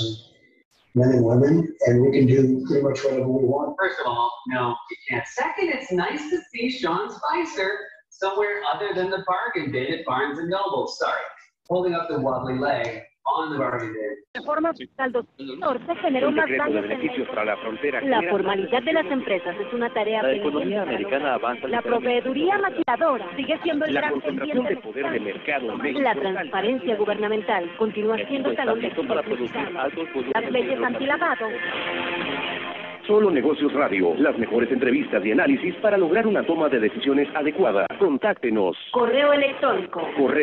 men and women, and we can do pretty much whatever we want. First of all, no, you can't. Second, it's nice to see Sean Spicer somewhere other than the bargain bin at Barnes & Noble. Sorry, holding up the wobbly leg on the bargain bin. De forma al 2014 generó más daños en la formalidad de las empresas es una tarea la economía americana avanza. La proveeduría maquiladora sigue siendo el la gran concentración de poder de mercado en México. La transparencia gubernamental continúa siendo el talón de para producir altos las leyes antilavado. Solo Negocios Radio, las mejores entrevistas y análisis para lograr una toma de decisiones adecuada. Contáctenos. Correo electrónico.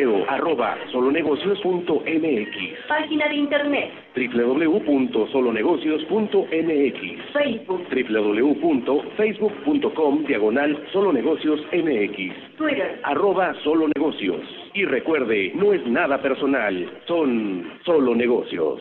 correo@solonegocios.mx. Página de internet. www.solonegocios.mx. Facebook. www.facebook.com/solonegociosmx. Twitter. @solonegocios. Y recuerde, no es nada personal, son solo negocios.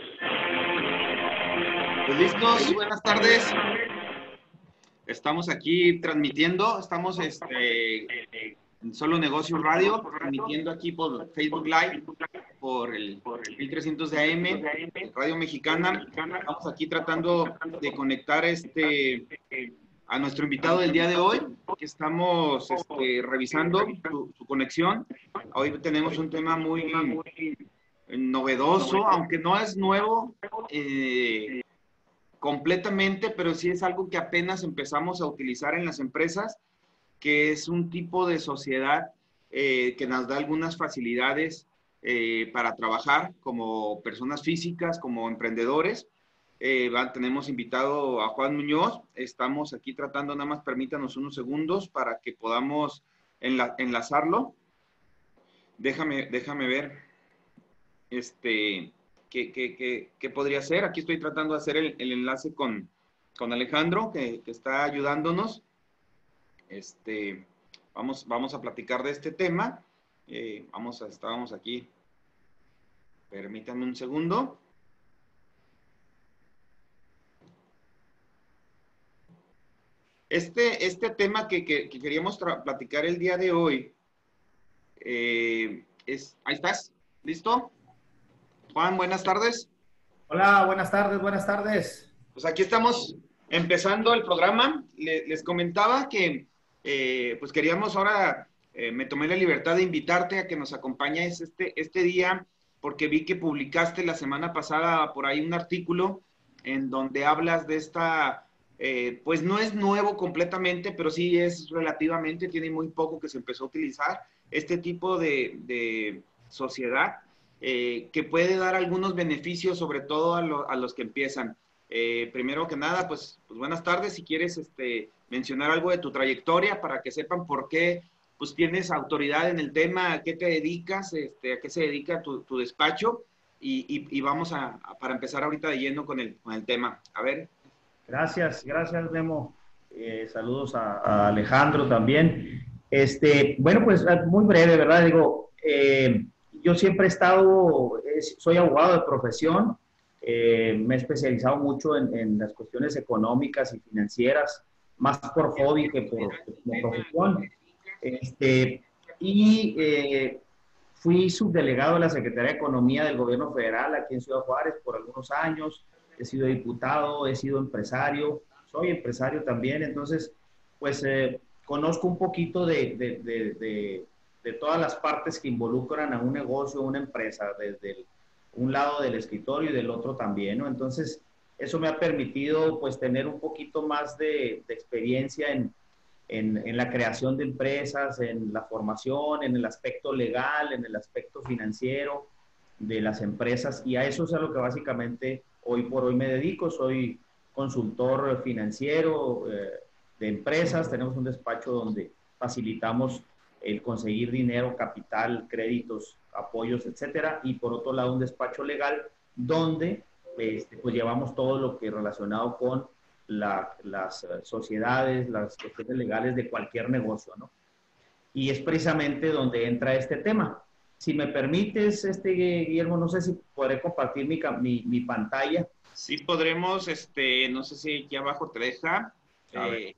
Pues listos, buenas tardes. Estamos aquí transmitiendo, estamos en Solo Negocios Radio, transmitiendo aquí por Facebook Live, por el 1300 de AM, Radio Mexicana. Estamos aquí tratando de conectar a nuestro invitado del día de hoy, que estamos revisando su conexión. Hoy tenemos un tema muy novedoso, aunque no es nuevo completamente, pero sí es algo que apenas empezamos a utilizar en las empresas, que es un tipo de sociedad que nos da algunas facilidades para trabajar como personas físicas, como emprendedores. Tenemos invitado a Juan Muñoz. Estamos aquí tratando, nada más permítanos unos segundos para que podamos enlazarlo. Déjame ver ¿qué podría ser? Aquí estoy tratando de hacer el enlace con Alejandro, que está ayudándonos. Vamos a platicar de este tema. Estábamos aquí. Permítanme un segundo. Este tema que queríamos platicar el día de hoy ahí estás, ¿listo? Juan, buenas tardes. Hola, buenas tardes. Pues aquí estamos empezando el programa. Les comentaba que pues queríamos ahora, me tomé la libertad de invitarte a que nos acompañes este día, porque vi que publicaste la semana pasada por ahí un artículo en donde hablas de pues no es nuevo completamente, pero sí es relativamente, tiene muy poco que se empezó a utilizar este tipo de sociedad, que puede dar algunos beneficios, sobre todo a los que empiezan. Primero que nada, pues buenas tardes. Si quieres mencionar algo de tu trayectoria para que sepan por qué pues tienes autoridad en el tema, a qué te dedicas, a qué se dedica tu despacho, y vamos para empezar ahorita de lleno con el tema. A ver. Gracias, Memo. Saludos a Alejandro también. Bueno, pues muy breve, ¿verdad? Digo, yo siempre soy abogado de profesión, me he especializado mucho en las cuestiones económicas y financieras, más por hobby que como profesión. Fui subdelegado de la Secretaría de Economía del Gobierno Federal aquí en Ciudad Juárez por algunos años, he sido diputado, he sido empresario, soy empresario también, entonces, pues conozco un poquito de todas las partes que involucran a un negocio, a una empresa, desde un lado del escritorio y del otro también, ¿no? Entonces, eso me ha permitido, pues, tener un poquito más de experiencia en la creación de empresas, en la formación, en el aspecto legal, en el aspecto financiero de las empresas, y a eso es a lo que básicamente hoy por hoy me dedico. Soy consultor financiero de empresas, tenemos un despacho donde facilitamos el conseguir dinero, capital, créditos, apoyos, etcétera, y por otro lado un despacho legal donde pues llevamos todo lo que es relacionado con las sociedades, las cuestiones legales de cualquier negocio, ¿no? Y es precisamente donde entra este tema. Si me permites, Guillermo, no sé si podré compartir mi pantalla. Sí podremos, no sé si aquí abajo te deja. Ahí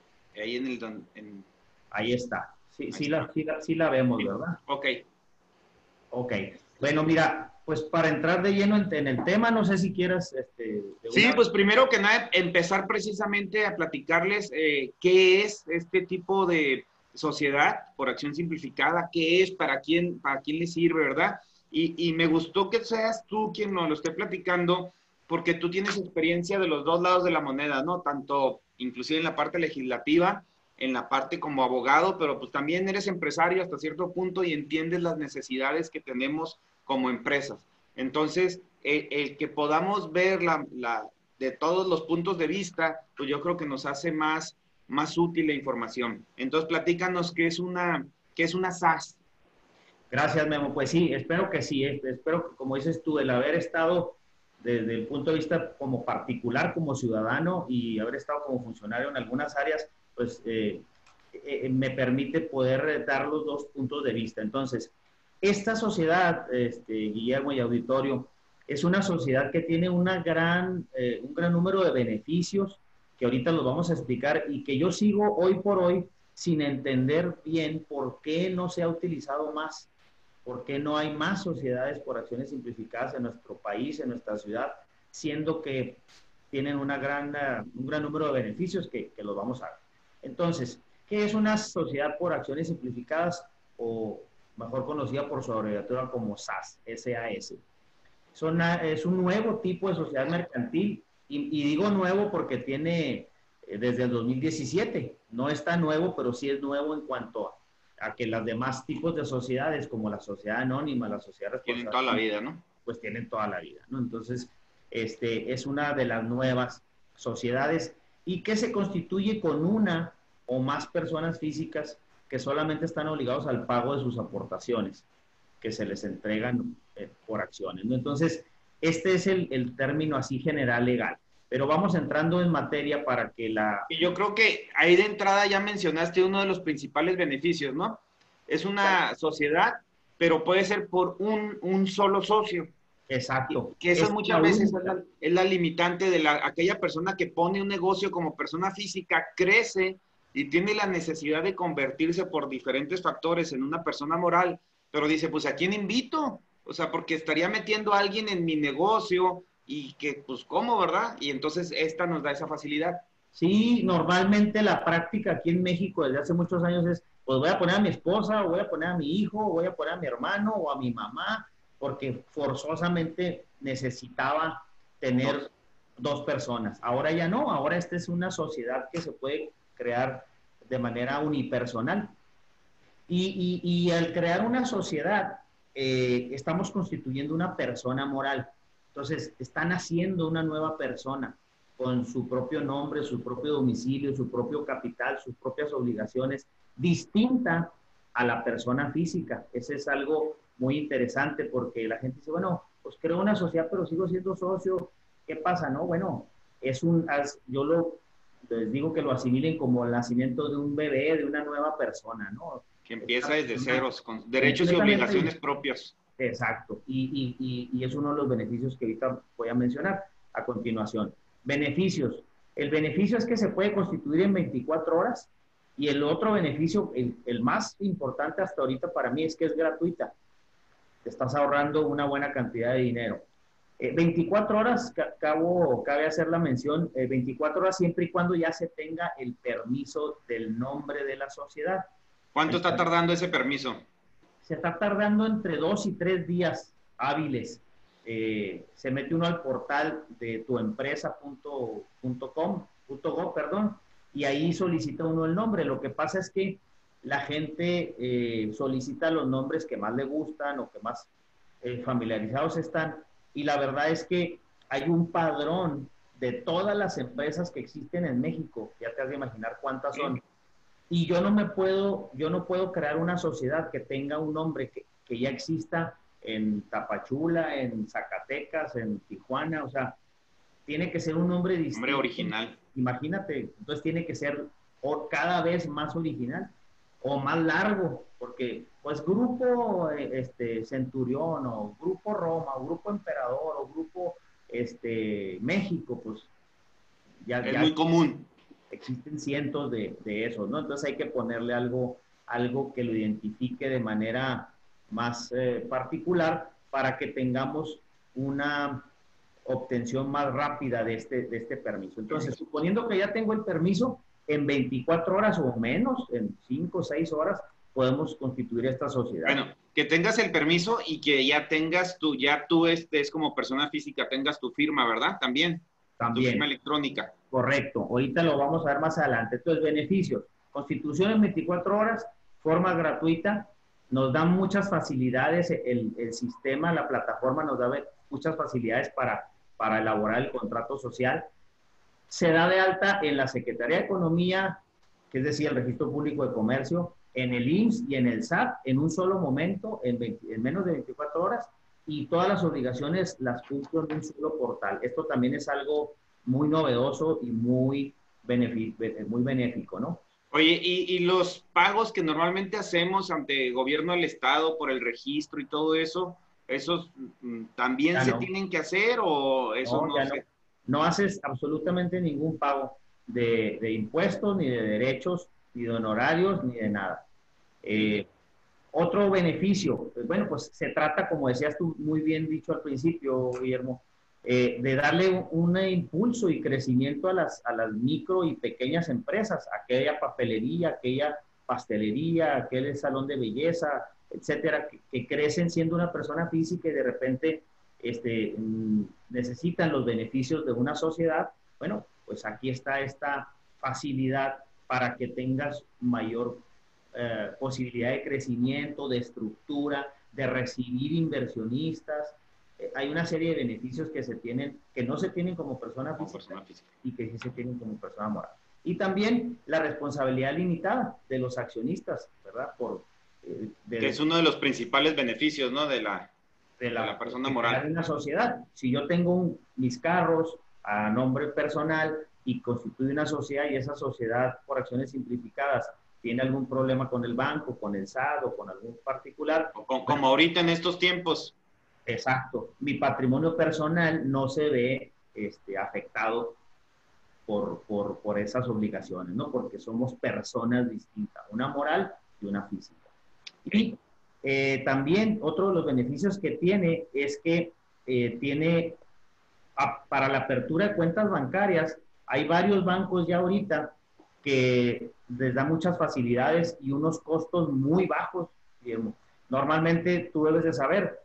ahí está. Sí la vemos, ¿verdad? Ok. Ok. Bueno, mira, pues para entrar de lleno en el tema, no sé si quieras... Sí, pues primero que nada, empezar precisamente a platicarles qué es este tipo de sociedad por acción simplificada, qué es, para quién le sirve, ¿verdad? Y me gustó que seas tú quien nos lo esté platicando, porque tú tienes experiencia de los dos lados de la moneda, ¿no? Tanto inclusive en la parte legislativa, en la parte como abogado, pero pues también eres empresario hasta cierto punto y entiendes las necesidades que tenemos como empresas. Entonces, el que podamos ver de todos los puntos de vista, pues yo creo que nos hace más útil la información. Entonces, platícanos qué es una SAS. Gracias, Memo. Pues sí, espero que sí. Espero que, como dices tú, el haber estado desde el punto de vista como particular, como ciudadano, y haber estado como funcionario en algunas áreas, pues me permite poder dar los dos puntos de vista. Entonces, esta sociedad, Guillermo y auditorio, es una sociedad que tiene un gran número de beneficios que ahorita los vamos a explicar y que yo sigo hoy por hoy sin entender bien por qué no se ha utilizado más, por qué no hay más sociedades por acciones simplificadas en nuestro país, en nuestra ciudad, siendo que tienen un gran número de beneficios que los vamos a ver. Entonces, ¿qué es una sociedad por acciones simplificadas o mejor conocida por su abreviatura como SAS, SAS? Es un nuevo tipo de sociedad mercantil y digo nuevo porque tiene desde el 2017. No está nuevo, pero sí es nuevo en cuanto a que los demás tipos de sociedades, como la sociedad anónima, la sociedad responsable, tienen toda la vida, ¿no? Pues tienen toda la vida, ¿no? Entonces, es una de las nuevas sociedades y que se constituye con una o más personas físicas que solamente están obligados al pago de sus aportaciones que se les entregan por acciones, ¿no? Entonces, este es el término así general legal. Pero vamos entrando en materia para que Y yo creo que ahí de entrada ya mencionaste uno de los principales beneficios, ¿no? Es una sociedad, pero puede ser por un solo socio. Exacto. Que eso muchas veces es la limitante de aquella persona que pone un negocio como persona física, crece y tiene la necesidad de convertirse por diferentes factores en una persona moral, pero dice, pues ¿a quién invito? O sea, porque estaría metiendo a alguien en mi negocio y que, pues, ¿cómo, verdad? Y entonces esta nos da esa facilidad. Sí, normalmente la práctica aquí en México desde hace muchos años es, pues voy a poner a mi esposa, o voy a poner a mi hijo, o voy a poner a mi hermano o a mi mamá, porque forzosamente necesitaba tener dos personas. Ahora ya no, ahora esta es una sociedad que se puede crear de manera unipersonal. Y al crear una sociedad, estamos constituyendo una persona moral. Entonces, están haciendo una nueva persona con su propio nombre, su propio domicilio, su propio capital, sus propias obligaciones, distinta a la persona física. Ese es algo muy interesante porque la gente dice, bueno, pues creo una sociedad, pero sigo siendo socio. ¿Qué pasa? No, bueno, les digo que lo asimilen como el nacimiento de un bebé, de una nueva persona, ¿no? Que empieza desde ceros, con derechos y obligaciones propias. Exacto, y es uno de los beneficios que ahorita voy a mencionar a continuación. Beneficios. El beneficio es que se puede constituir en 24 horas y el otro beneficio, el más importante hasta ahorita para mí es que es gratuita. Te estás ahorrando una buena cantidad de dinero. 24 horas, cabe hacer la mención, 24 horas siempre y cuando ya se tenga el permiso del nombre de la sociedad. ¿Cuánto está tardando ese permiso? Se está tardando entre 2 y 3 días hábiles. Se mete uno al portal de tuempresa.gov, perdón, y ahí solicita uno el nombre. Lo que pasa es que la gente solicita los nombres que más le gustan o que más familiarizados están, y la verdad es que hay un padrón de todas las empresas que existen en México. Ya te has de imaginar cuántas son. Y yo no puedo crear una sociedad que tenga un nombre que ya exista en Tapachula, en Zacatecas, en Tijuana. O sea, tiene que ser un nombre distinto. Nombre original. Imagínate, entonces tiene que ser cada vez más original o más largo, porque pues Grupo Centurión o Grupo Roma o Grupo Emperador o Grupo México, pues es muy común. Existen cientos de esos, ¿no? Entonces hay que ponerle algo que lo identifique de manera más particular para que tengamos una obtención más rápida de este permiso. Entonces, suponiendo que ya tengo el permiso, en 24 horas o menos, en 5 o 6 horas, podemos constituir esta sociedad. Bueno, que tengas el permiso y que ya tengas tú estés como persona física, tengas tu firma, ¿verdad? También. Tu firma electrónica. Correcto. Ahorita lo vamos a ver más adelante. Entonces, beneficios. Constitución en 24 horas, forma gratuita, nos dan muchas facilidades, el sistema, la plataforma nos da muchas facilidades para elaborar el contrato social. Se da de alta en la Secretaría de Economía, que es decir, el Registro Público de Comercio, en el IMSS y en el SAT, en un solo momento, en menos de 24 horas, y todas las obligaciones las cumplo en un solo portal. Esto también es algo muy novedoso y muy benéfico, ¿no? Oye, y los pagos que normalmente hacemos ante el gobierno del estado por el registro y todo eso, ¿esos también se tienen que hacer o eso no se...? No haces absolutamente ningún pago de impuestos, ni de derechos, ni de honorarios, ni de nada. Otro beneficio, bueno, pues se trata, como decías tú muy bien dicho al principio, Guillermo, de darle un impulso y crecimiento a las micro y pequeñas empresas, aquella papelería, aquella pastelería, aquel salón de belleza, etcétera, que crecen siendo una persona física y de repente necesitan los beneficios de una sociedad. Bueno, pues aquí está esta facilidad para que tengas mayor posibilidad de crecimiento, de estructura, de recibir inversionistas. Hay una serie de beneficios que se tienen, que no se tienen como persona física y que sí se tienen como persona moral. Y también la responsabilidad limitada de los accionistas, ¿verdad? Que es uno de los principales beneficios, ¿no? De la persona moral. De una sociedad. Si yo tengo mis carros a nombre personal y constituyo una sociedad y esa sociedad por acciones simplificadas tiene algún problema con el banco, con el SAT o con algún particular. Como ahorita en estos tiempos. Exacto. Mi patrimonio personal no se ve afectado por esas obligaciones, ¿no? Porque somos personas distintas, una moral y una física. Y también otro de los beneficios que tiene es que tiene, para la apertura de cuentas bancarias, hay varios bancos ya ahorita que les da muchas facilidades y unos costos muy bajos, Guillermo. Normalmente tú debes de saber,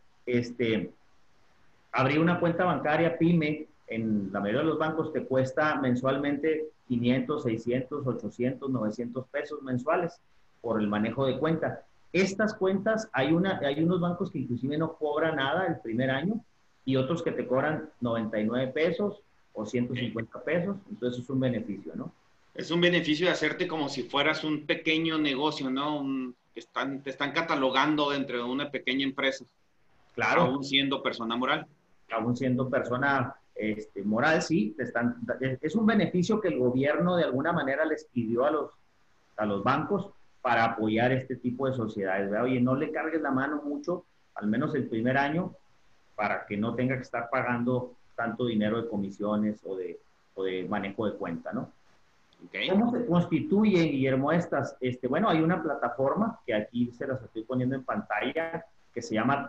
abrir una cuenta bancaria PYME en la mayoría de los bancos te cuesta mensualmente 500, 600, 800, 900 pesos mensuales por el manejo de cuenta. Estas cuentas, hay unos bancos que inclusive no cobran nada el primer año y otros que te cobran 99 pesos o 150 pesos, entonces es un beneficio, ¿no? Es un beneficio de hacerte como si fueras un pequeño negocio, ¿no? Te están catalogando dentro de una pequeña empresa. Claro. Aún siendo persona moral. Aún siendo persona moral, sí. Es un beneficio que el gobierno de alguna manera les pidió a los bancos para apoyar este tipo de sociedades, ¿verdad? Oye, no le cargues la mano mucho, al menos el primer año, para que no tenga que estar pagando tanto dinero de comisiones o de manejo de cuenta, ¿no? Okay. ¿Cómo se constituyen, Guillermo, estas? Bueno, hay una plataforma que aquí se las estoy poniendo en pantalla, que se llama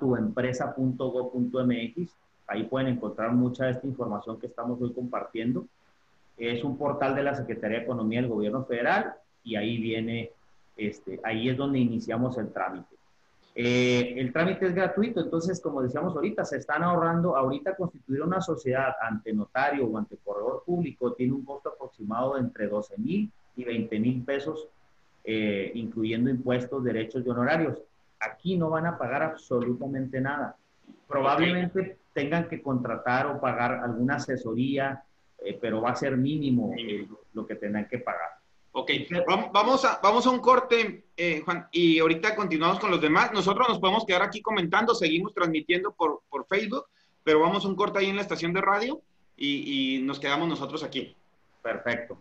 tuempresa.go.mx. Ahí pueden encontrar mucha de esta información que estamos hoy compartiendo. Es un portal de la Secretaría de Economía del Gobierno Federal y ahí viene, ahí es donde iniciamos el trámite. El trámite es gratuito, entonces, como decíamos ahorita, se están ahorrando, ahorita constituir una sociedad ante notario o ante corredor público tiene un costo aproximado de entre 12,000 y 20,000 pesos, incluyendo impuestos, derechos y honorarios. Aquí no van a pagar absolutamente nada. Probablemente tengan que contratar o pagar alguna asesoría, pero va a ser mínimo lo que tendrán que pagar. Ok, vamos a un corte, Juan, y ahorita continuamos con los demás. Nosotros nos podemos quedar aquí comentando, seguimos transmitiendo por Facebook, pero vamos a un corte ahí en la estación de radio y nos quedamos nosotros aquí. Perfecto.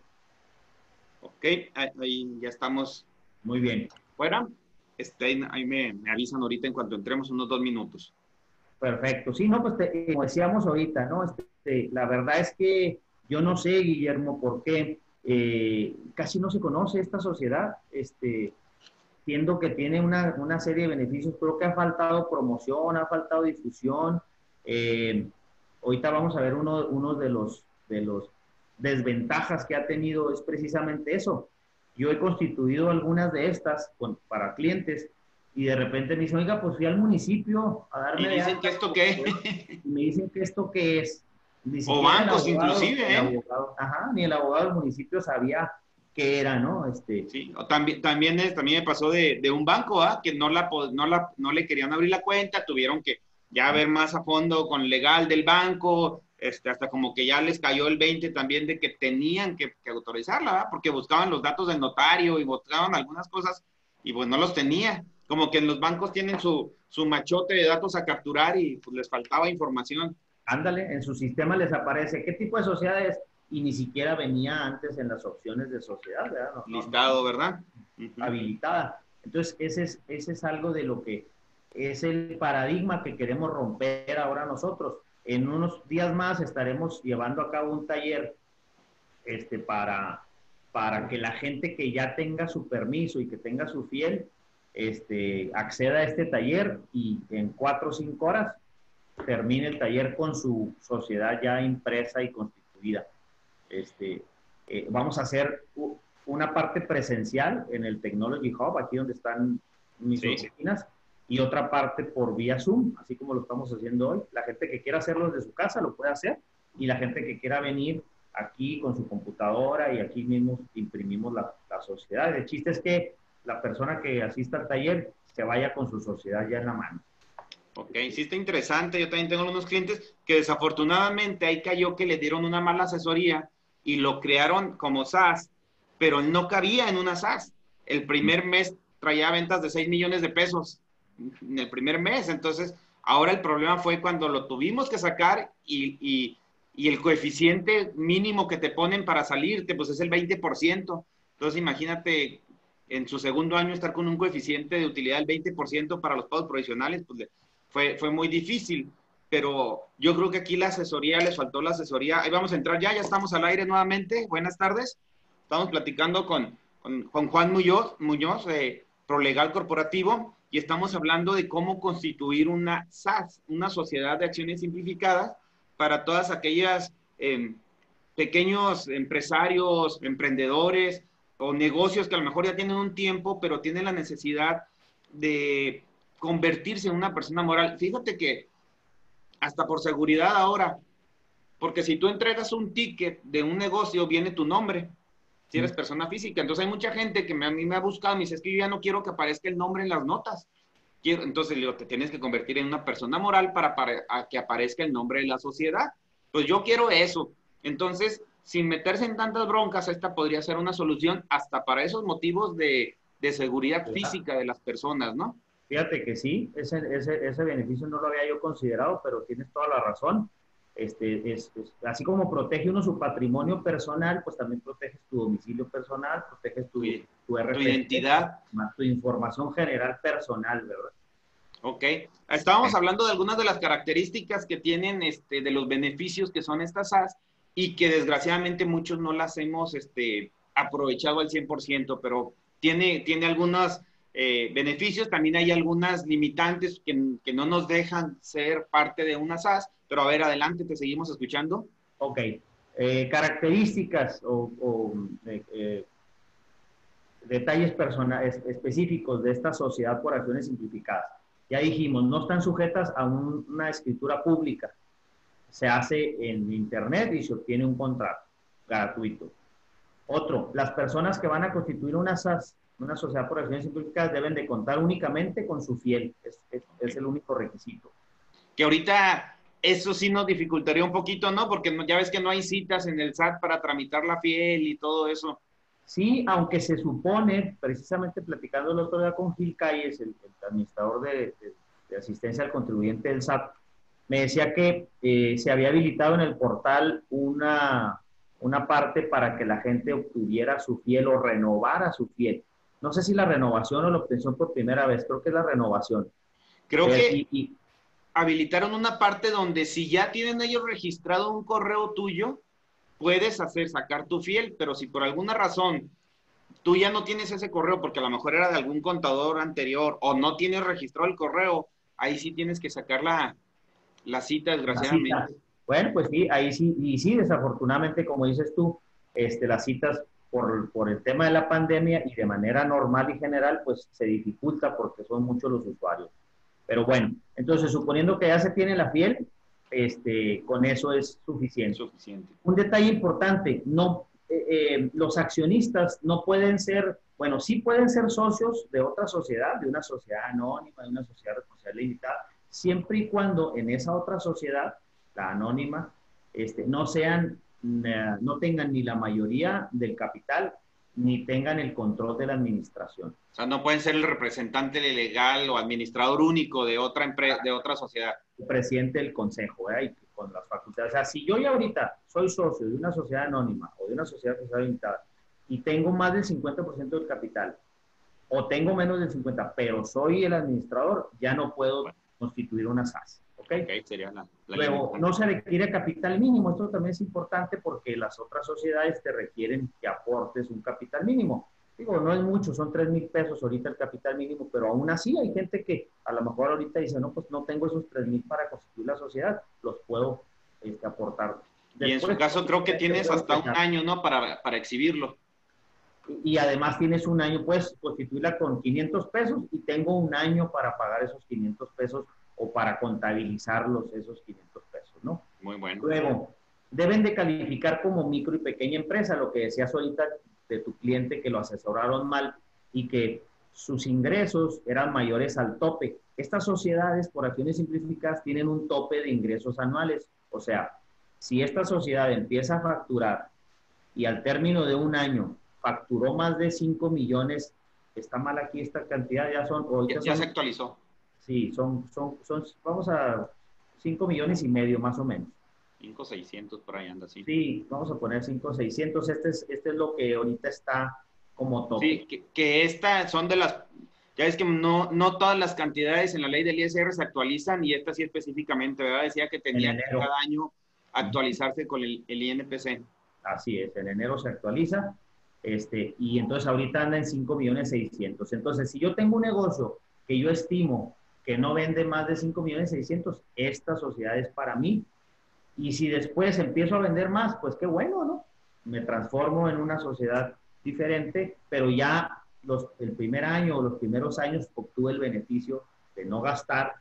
Ok, ahí ya estamos. Muy bien. ¿Fuera? Ahí me avisan ahorita en cuanto entremos, unos 2 minutos. Perfecto. Sí, no, pues como decíamos ahorita, ¿no? La verdad es que yo no sé, Guillermo, por qué casi no se conoce esta sociedad. siendo que tiene una serie de beneficios. Creo que ha faltado promoción, ha faltado difusión. Ahorita vamos a ver uno de los desventajas que ha tenido es precisamente eso. Yo he constituido algunas de estas para clientes y de repente me dicen, oiga, pues fui al municipio a darme Y dicen que esto qué. Me dicen que esto qué es. Ni O bancos inclusive, ni el abogado del municipio sabía qué era, ¿no? Sí, o también me pasó de un banco, que no le querían abrir la cuenta, tuvieron que ya ver más a fondo con legal del banco, hasta como que ya les cayó el 20 también de que tenían que autorizarla, ¿verdad? Porque buscaban los datos del notario y buscaban algunas cosas y pues no los tenía. Como que en los bancos tienen su machote de datos a capturar y pues les faltaba información. Ándale, en su sistema les aparece qué tipo de sociedades y ni siquiera venía antes en las opciones de sociedad, ¿verdad? Listado, ¿verdad? Habilitada. Entonces, ese es algo de lo que es el paradigma que queremos romper ahora nosotros. En unos días más estaremos llevando a cabo un taller para que la gente que ya tenga su permiso y que tenga su fiel acceda a este taller y en 4 o 5 horas termine el taller con su sociedad ya impresa y constituida. Vamos a hacer una parte presencial en el Technology Hub, aquí donde están mis oficinas, y otra parte por vía Zoom, así como lo estamos haciendo hoy. La gente que quiera hacerlo desde su casa lo puede hacer, y la gente que quiera venir aquí con su computadora y aquí mismo imprimimos la sociedad. El chiste es que la persona que asista al taller se vaya con su sociedad ya en la mano. Ok, sí está interesante. Yo también tengo unos clientes que desafortunadamente ahí cayó que le dieron una mala asesoría y lo crearon como SaaS, pero no cabía en una SaaS. El primer mes traía ventas de 6 millones de pesos en el primer mes. Entonces, ahora el problema fue cuando lo tuvimos que sacar y el coeficiente mínimo que te ponen para salirte, pues es el 20%. Entonces, imagínate en su segundo año estar con un coeficiente de utilidad del 20% para los pagos provisionales, pues fue muy difícil, pero yo creo que aquí la asesoría, les faltó la asesoría. Ahí vamos a entrar ya estamos al aire nuevamente. Buenas tardes. Estamos platicando con Juan Muñoz de Prolegal Corporativo, y estamos hablando de cómo constituir una SaaS, una sociedad de acciones simplificadas, para todas aquellas pequeños empresarios, emprendedores o negocios que a lo mejor ya tienen un tiempo, pero tienen la necesidad de convertirse en una persona moral. Fíjate que hasta por seguridad ahora, porque si tú entregas un ticket de un negocio, viene tu nombre, si eres persona física. Entonces hay mucha gente que a mí me ha buscado, me dice, es que yo ya no quiero que aparezca el nombre en las notas. Entonces le digo, te tienes que convertir en una persona moral para que aparezca el nombre de la sociedad. Pues yo quiero eso. Entonces, sin meterse en tantas broncas, esta podría ser una solución hasta para esos motivos de seguridad física de las personas, ¿no? Fíjate que sí, ese beneficio no lo había yo considerado, pero tienes toda la razón. Así como protege uno su patrimonio personal, pues también proteges tu domicilio personal, proteges tu RFC, tu identidad, tu información general personal, ¿verdad? Ok. Estábamos hablando de algunas de las características que tienen, de los beneficios que son estas SaaS, y que desgraciadamente muchos no las hemos aprovechado al 100%, pero tiene algunos beneficios. También hay algunas limitantes que no nos dejan ser parte de una SaaS, pero a ver, adelante, te seguimos escuchando. Ok. Características o detalles específicos de esta sociedad por acciones simplificadas. Ya dijimos, no están sujetas a una escritura pública. Se hace en internet y se obtiene un contrato gratuito. Otro, las personas que van a constituir una SaaS, una sociedad por acciones simplificadas, deben de contar únicamente con su fiel. Es el único requisito. Que ahorita eso sí nos dificultaría un poquito, ¿no? Porque ya ves que no hay citas en el SAT para tramitar la fiel y todo eso. Sí, aunque se supone, precisamente platicando el otro día con Gil Calles, el administrador de asistencia al contribuyente del SAT, me decía que se había habilitado en el portal una parte para que la gente obtuviera su fiel o renovara su fiel. No sé si la renovación o la obtención por primera vez, creo que es la renovación. Creo que habilitaron una parte donde si ya tienen ellos registrado un correo tuyo, puedes sacar tu fiel, pero si por alguna razón tú ya no tienes ese correo porque a lo mejor era de algún contador anterior o no tienes registrado el correo, ahí sí tienes que sacar la cita, desgraciadamente. La cita. Bueno, pues sí, ahí sí, y sí, desafortunadamente, como dices tú, las citas por el tema de la pandemia y de manera normal y general, pues se dificulta porque son muchos los usuarios. Pero bueno, entonces suponiendo que ya se tiene la fiel, con eso es suficiente. Suficiente. Un detalle importante, no, los accionistas no pueden ser, bueno, sí pueden ser socios de otra sociedad, de una sociedad anónima, de una sociedad responsable limitada, siempre y cuando en esa otra sociedad, la anónima, no sean, no tengan ni la mayoría del capital, ni tengan el control de la administración. O sea, no pueden ser el representante legal o administrador único de otra empresa, de otra sociedad. El presidente del consejo, y con las facultades. O sea, si yo ya ahorita soy socio de una sociedad anónima o de una sociedad responsable limitada y tengo más del 50% del capital o tengo menos del 50%, pero soy el administrador, ya no puedo constituir una SAS. ¿Ok? Sería la Luego, no se requiere capital mínimo. Esto también es importante porque las otras sociedades te requieren que aportes un capital mínimo. Digo, no es mucho, son 3,000 pesos ahorita el capital mínimo, pero aún así hay gente que a lo mejor ahorita dice, no, pues no tengo esos 3,000 para constituir la sociedad, los puedo aportar. Y en su caso creo que tienes hasta un año, ¿no? Para exhibirlo. Y además tienes un año, puedes constituirla con 500 pesos y tengo un año para pagar esos 500 pesos o para contabilizarlos esos 500 pesos, ¿no? Muy bueno. Luego, deben de calificar como micro y pequeña empresa, lo que decías ahorita de tu cliente que lo asesoraron mal y que sus ingresos eran mayores al tope. Estas sociedades, por acciones simplificadas, tienen un tope de ingresos anuales. O sea, si esta sociedad empieza a facturar y al término de un año facturó más de 5 millones, está mal aquí esta cantidad, ya son... Ya se actualizó. Sí, vamos a 5,5 millones más o menos. 5,600 por ahí anda, sí. Sí, vamos a poner 5,600. Este es lo que ahorita está como tope. Sí, que estas son de las... Ya ves que no todas las cantidades en la ley del ISR se actualizan y esta sí específicamente, ¿verdad? Decía que tenía que cada año actualizarse con el INPC. Así es, en enero se actualiza y entonces ahorita anda en 5,600,000. Entonces, si yo tengo un negocio que yo estimo que no vende más de 5,600,000, esta sociedad es para mí. Y si después empiezo a vender más, pues qué bueno, ¿no? Me transformo en una sociedad diferente, pero ya el primer año o los primeros años obtuve el beneficio de no gastar,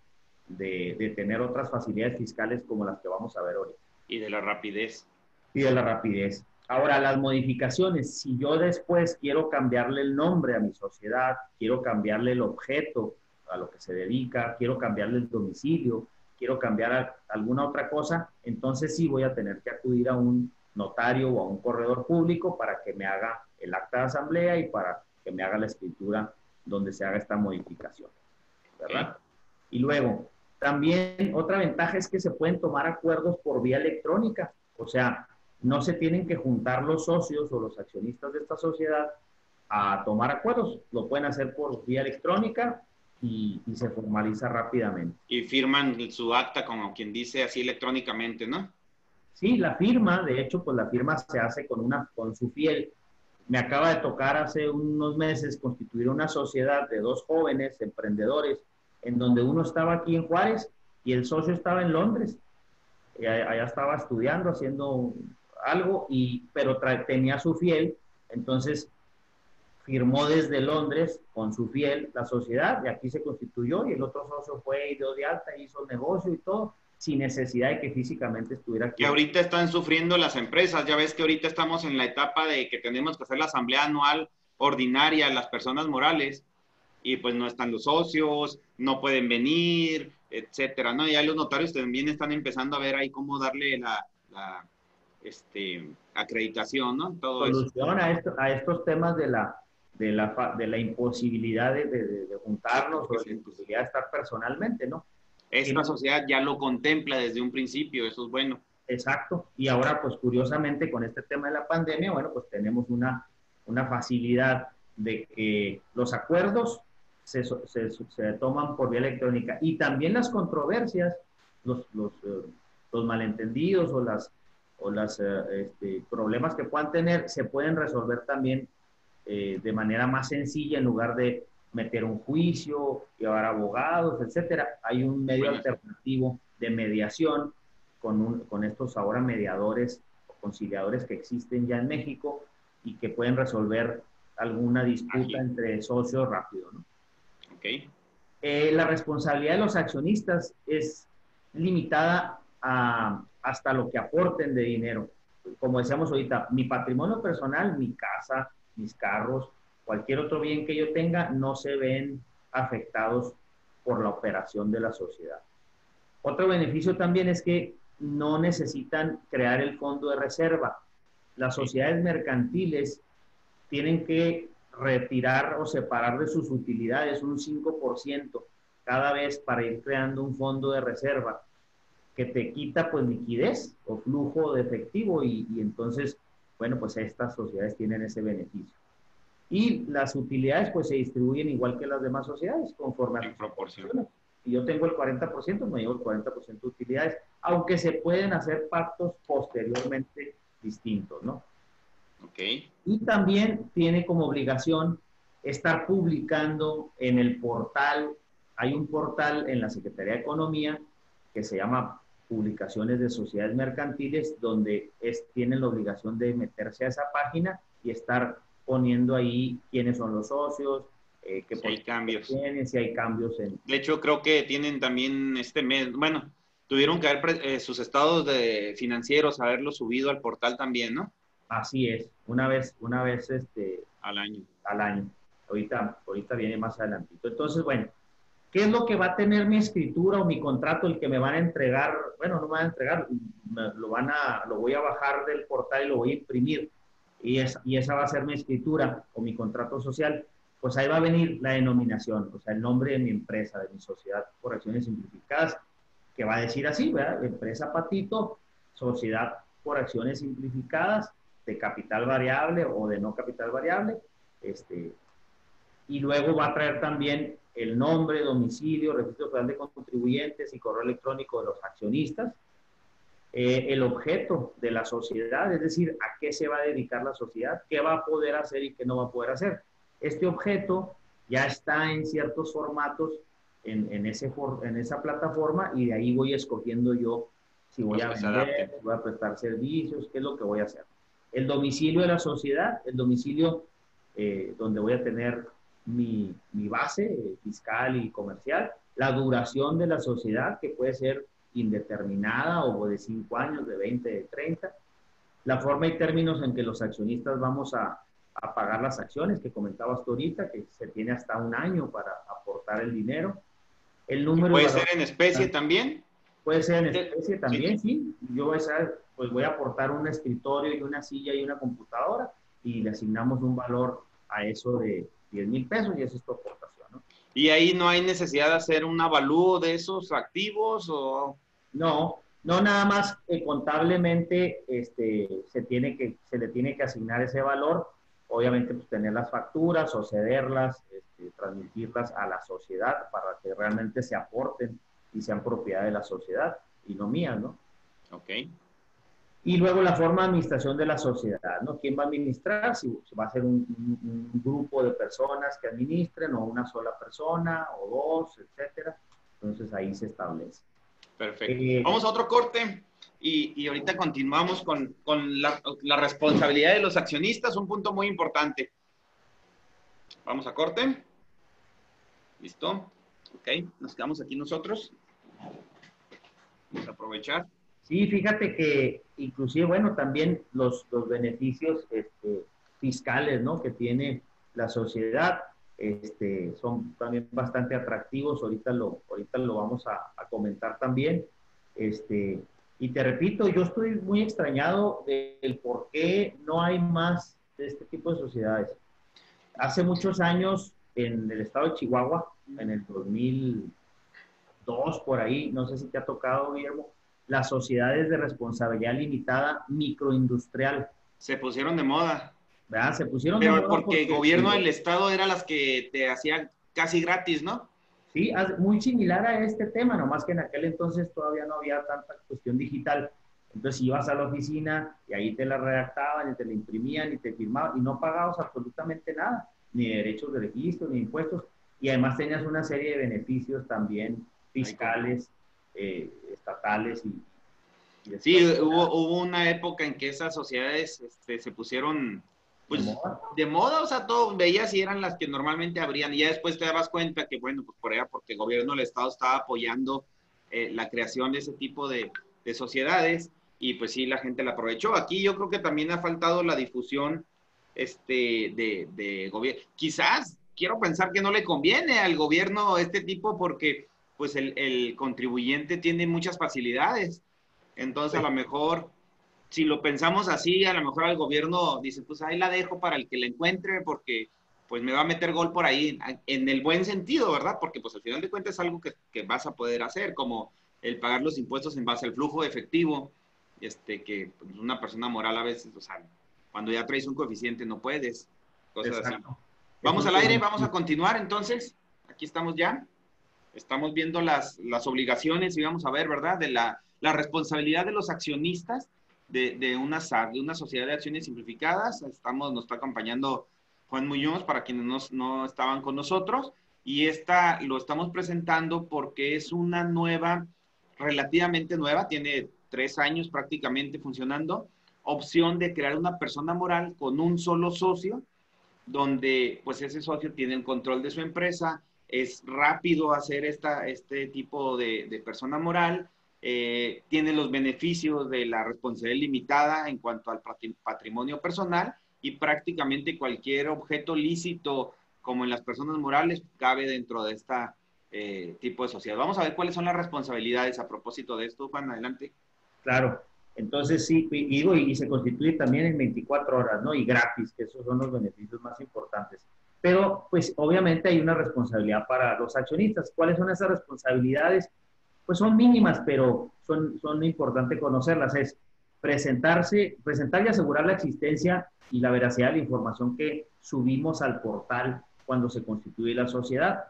de tener otras facilidades fiscales como las que vamos a ver hoy. Y de la rapidez. Y de la rapidez. Ahora, las modificaciones, si yo después quiero cambiarle el nombre a mi sociedad, quiero cambiarle el objeto a lo que se dedica, quiero cambiarle el domicilio, quiero cambiar alguna otra cosa, entonces sí voy a tener que acudir a un notario o a un corredor público para que me haga el acta de asamblea y para que me haga la escritura donde se haga esta modificación, ¿verdad? Y luego, también otra ventaja es que se pueden tomar acuerdos por vía electrónica, o sea, no se tienen que juntar los socios o los accionistas de esta sociedad a tomar acuerdos, lo pueden hacer por vía electrónica y se formaliza rápidamente. Y firman su acta, como quien dice, así electrónicamente, ¿no? Sí, la firma, de hecho, pues la firma se hace con su fiel. Me acaba de tocar hace unos meses constituir una sociedad de 2 jóvenes emprendedores, en donde uno estaba aquí en Juárez y el socio estaba en Londres. Allá estaba estudiando, haciendo algo, pero tenía su fiel, entonces firmó desde Londres con su fiel la sociedad y aquí se constituyó y el otro socio fue y dio de alta, hizo el negocio y todo, sin necesidad de que físicamente estuviera aquí. Que ahorita están sufriendo las empresas, ya ves que ahorita estamos en la etapa de que tenemos que hacer la asamblea anual ordinaria, las personas morales, y pues no están los socios, no pueden venir, etcétera, ¿no? Ya los notarios también están empezando a ver ahí cómo darle la acreditación, ¿no? Todo solución a estos temas de la imposibilidad de juntarnos o de la imposibilidad de estar personalmente, ¿no? Esta sociedad ya lo contempla desde un principio, eso es bueno. Exacto. Y ahora, pues curiosamente, con este tema de la pandemia, bueno, pues tenemos una facilidad de que los acuerdos se toman por vía electrónica y también las controversias, los malentendidos o los problemas que puedan tener se pueden resolver también de manera más sencilla en lugar de meter un juicio, llevar abogados, etcétera. Hay un medio alternativo de mediación con estos ahora mediadores o conciliadores que existen ya en México y que pueden resolver alguna disputa entre socios rápido, ¿no? Ok. La responsabilidad de los accionistas es limitada hasta lo que aporten de dinero. Como decíamos ahorita, mi patrimonio personal, mi casa, mis carros, cualquier otro bien que yo tenga, no se ven afectados por la operación de la sociedad. Otro beneficio también es que no necesitan crear el fondo de reserva. Las sociedades mercantiles tienen que retirar o separar de sus utilidades un 5% cada vez para ir creando un fondo de reserva que te quita pues liquidez o flujo de efectivo y entonces, bueno, pues estas sociedades tienen ese beneficio. Y las utilidades pues se distribuyen igual que las demás sociedades conforme a en proporción. Si yo tengo el 40%, me llevo el 40% de utilidades, aunque se pueden hacer pactos posteriormente distintos, ¿no? Ok. Y también tiene como obligación estar publicando en el portal. Hay un portal en la Secretaría de Economía que se llama Publicaciones de Sociedades Mercantiles, donde tienen la obligación de meterse a esa página y estar poniendo ahí quiénes son los socios, si hay cambios. Si hay cambios. De hecho, creo que tienen también este mes, bueno, tuvieron que haber sus estados financieros, haberlos subido al portal también, ¿no? Así es, una vez al año. Al año. Ahorita viene más adelantito. Entonces, bueno, ¿qué es lo que va a tener mi escritura o mi contrato, el que me van a entregar? Bueno, no me van a entregar, lo voy a bajar del portal y lo voy a imprimir. Y esa va a ser mi escritura o mi contrato social. Pues ahí va a venir la denominación, o sea, el nombre de mi empresa, de mi sociedad por acciones simplificadas, que va a decir así, ¿verdad? Empresa Patito, sociedad por acciones simplificadas, de capital variable o de no capital variable, y luego va a traer también el nombre, domicilio, registro federal de contribuyentes y correo electrónico de los accionistas, el objeto de la sociedad, es decir, a qué se va a dedicar la sociedad, qué va a poder hacer y qué no va a poder hacer. Este objeto ya está en ciertos formatos en esa plataforma y de ahí voy escogiendo yo si voy a vender, si voy a prestar servicios, qué es lo que voy a hacer. El domicilio de la sociedad, el domicilio donde voy a tener mi base fiscal y comercial, la duración de la sociedad, que puede ser indeterminada o de 5 años, de 20, de 30, la forma y términos en que los accionistas vamos a pagar las acciones, que comentabas tú ahorita, que se tiene hasta 1 año para aportar el dinero. El número ¿Puede ser en especie también? Puede ser en especie también, sí. Yo voy a aportar un escritorio y una silla y una computadora y le asignamos un valor a eso de 10,000 pesos y esa es tu aportación, ¿no? ¿Y ahí no hay necesidad de hacer un avalúo de esos activos o...? No, nada más contablemente se le tiene que asignar ese valor, obviamente pues tener las facturas o cederlas, transmitirlas a la sociedad para que realmente se aporten y sean propiedad de la sociedad y no mías, ¿no? Ok. Y luego la forma de administración de la sociedad, ¿no? ¿Quién va a administrar? Si va a ser un grupo de personas que administren o una sola persona o 2, etcétera. Entonces ahí se establece. Perfecto. Vamos a otro corte y ahorita continuamos con la responsabilidad de los accionistas, un punto muy importante. Vamos a corte. ¿Listo? Ok, nos quedamos aquí nosotros. Vamos a aprovechar. Sí, fíjate que inclusive, bueno, también los beneficios fiscales, ¿no?, que tiene la sociedad, son también bastante atractivos. Ahorita lo vamos a comentar también. Y te repito, yo estoy muy extrañado del por qué no hay más de este tipo de sociedades. Hace muchos años, en el estado de Chihuahua, en el 2002, por ahí, no sé si te ha tocado, Guillermo, las sociedades de responsabilidad limitada microindustrial. Se pusieron de moda. ¿Verdad? Se pusieron de moda porque el gobierno del estado era las que te hacían casi gratis, ¿no? Sí, muy similar a este tema, nomás que en aquel entonces todavía no había tanta cuestión digital. Entonces ibas a la oficina y ahí te la redactaban y te la imprimían y te firmaban y no pagabas absolutamente nada, ni derechos de registro, ni impuestos, y además tenías una serie de beneficios también fiscales, estatales y Sí, después, hubo una época en que esas sociedades se pusieron pues de moda, o sea, todo veías y eran las que normalmente habrían, y ya después te dabas cuenta que, bueno, pues por allá, porque el gobierno del Estado estaba apoyando la creación de ese tipo de sociedades, y pues sí, la gente la aprovechó. Aquí yo creo que también ha faltado la difusión de gobierno. Quizás, quiero pensar que no le conviene al gobierno este tipo porque pues el contribuyente tiene muchas facilidades. Entonces, a lo mejor, si lo pensamos así, a lo mejor al gobierno dice, pues ahí la dejo para el que la encuentre, porque pues me va a meter gol por ahí, en el buen sentido, ¿verdad? Porque pues al final de cuentas es algo que vas a poder hacer, como el pagar los impuestos en base al flujo de efectivo, que pues, una persona moral a veces, o sea, cuando ya traes un coeficiente no puedes, cosas exacto. así. Vamos al aire, vamos a continuar entonces, aquí estamos ya. Estamos viendo las obligaciones y vamos a ver, ¿verdad? De la responsabilidad de los accionistas de una SAC, de una sociedad de acciones simplificadas. Nos está acompañando Juan Muñoz para quienes no estaban con nosotros. Y esta lo estamos presentando porque es una nueva, relativamente nueva, tiene 3 años prácticamente funcionando, opción de crear una persona moral con un solo socio, donde pues ese socio tiene el control de su empresa, es rápido hacer este tipo de persona moral, tiene los beneficios de la responsabilidad limitada en cuanto al patrimonio personal y prácticamente cualquier objeto lícito como en las personas morales cabe dentro de tipo de sociedad. Vamos a ver cuáles son las responsabilidades a propósito de esto, Juan, adelante. Claro, entonces sí, y se constituye también en 24 horas, ¿no? Y gratis, que esos son los beneficios más importantes. Pero, pues, obviamente hay una responsabilidad para los accionistas. ¿Cuáles son esas responsabilidades? Pues son mínimas, pero son importantes conocerlas. Es presentar y asegurar la existencia y la veracidad de la información que subimos al portal cuando se constituye la sociedad.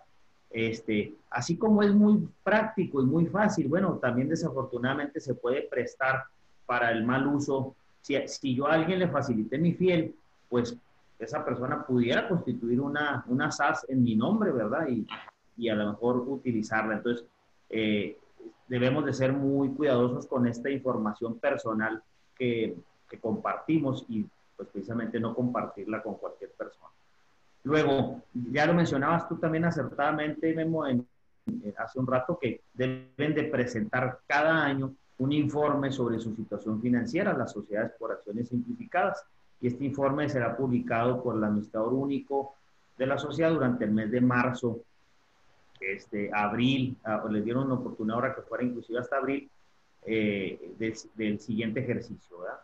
Así como es muy práctico y muy fácil, bueno, también desafortunadamente se puede prestar para el mal uso. Si yo a alguien le facilité mi fiel, pues esa persona pudiera constituir una SAS en mi nombre, ¿verdad? Y a lo mejor utilizarla. Entonces, debemos de ser muy cuidadosos con esta información personal que compartimos y pues precisamente no compartirla con cualquier persona. Luego, ya lo mencionabas tú también acertadamente, Memo, hace un rato, que deben de presentar cada año un informe sobre su situación financiera a las sociedades por acciones simplificadas. Y este informe será publicado por el administrador único de la sociedad durante el mes de marzo, abril, les dieron una oportunidad ahora que fuera inclusive hasta abril del siguiente ejercicio, ¿verdad?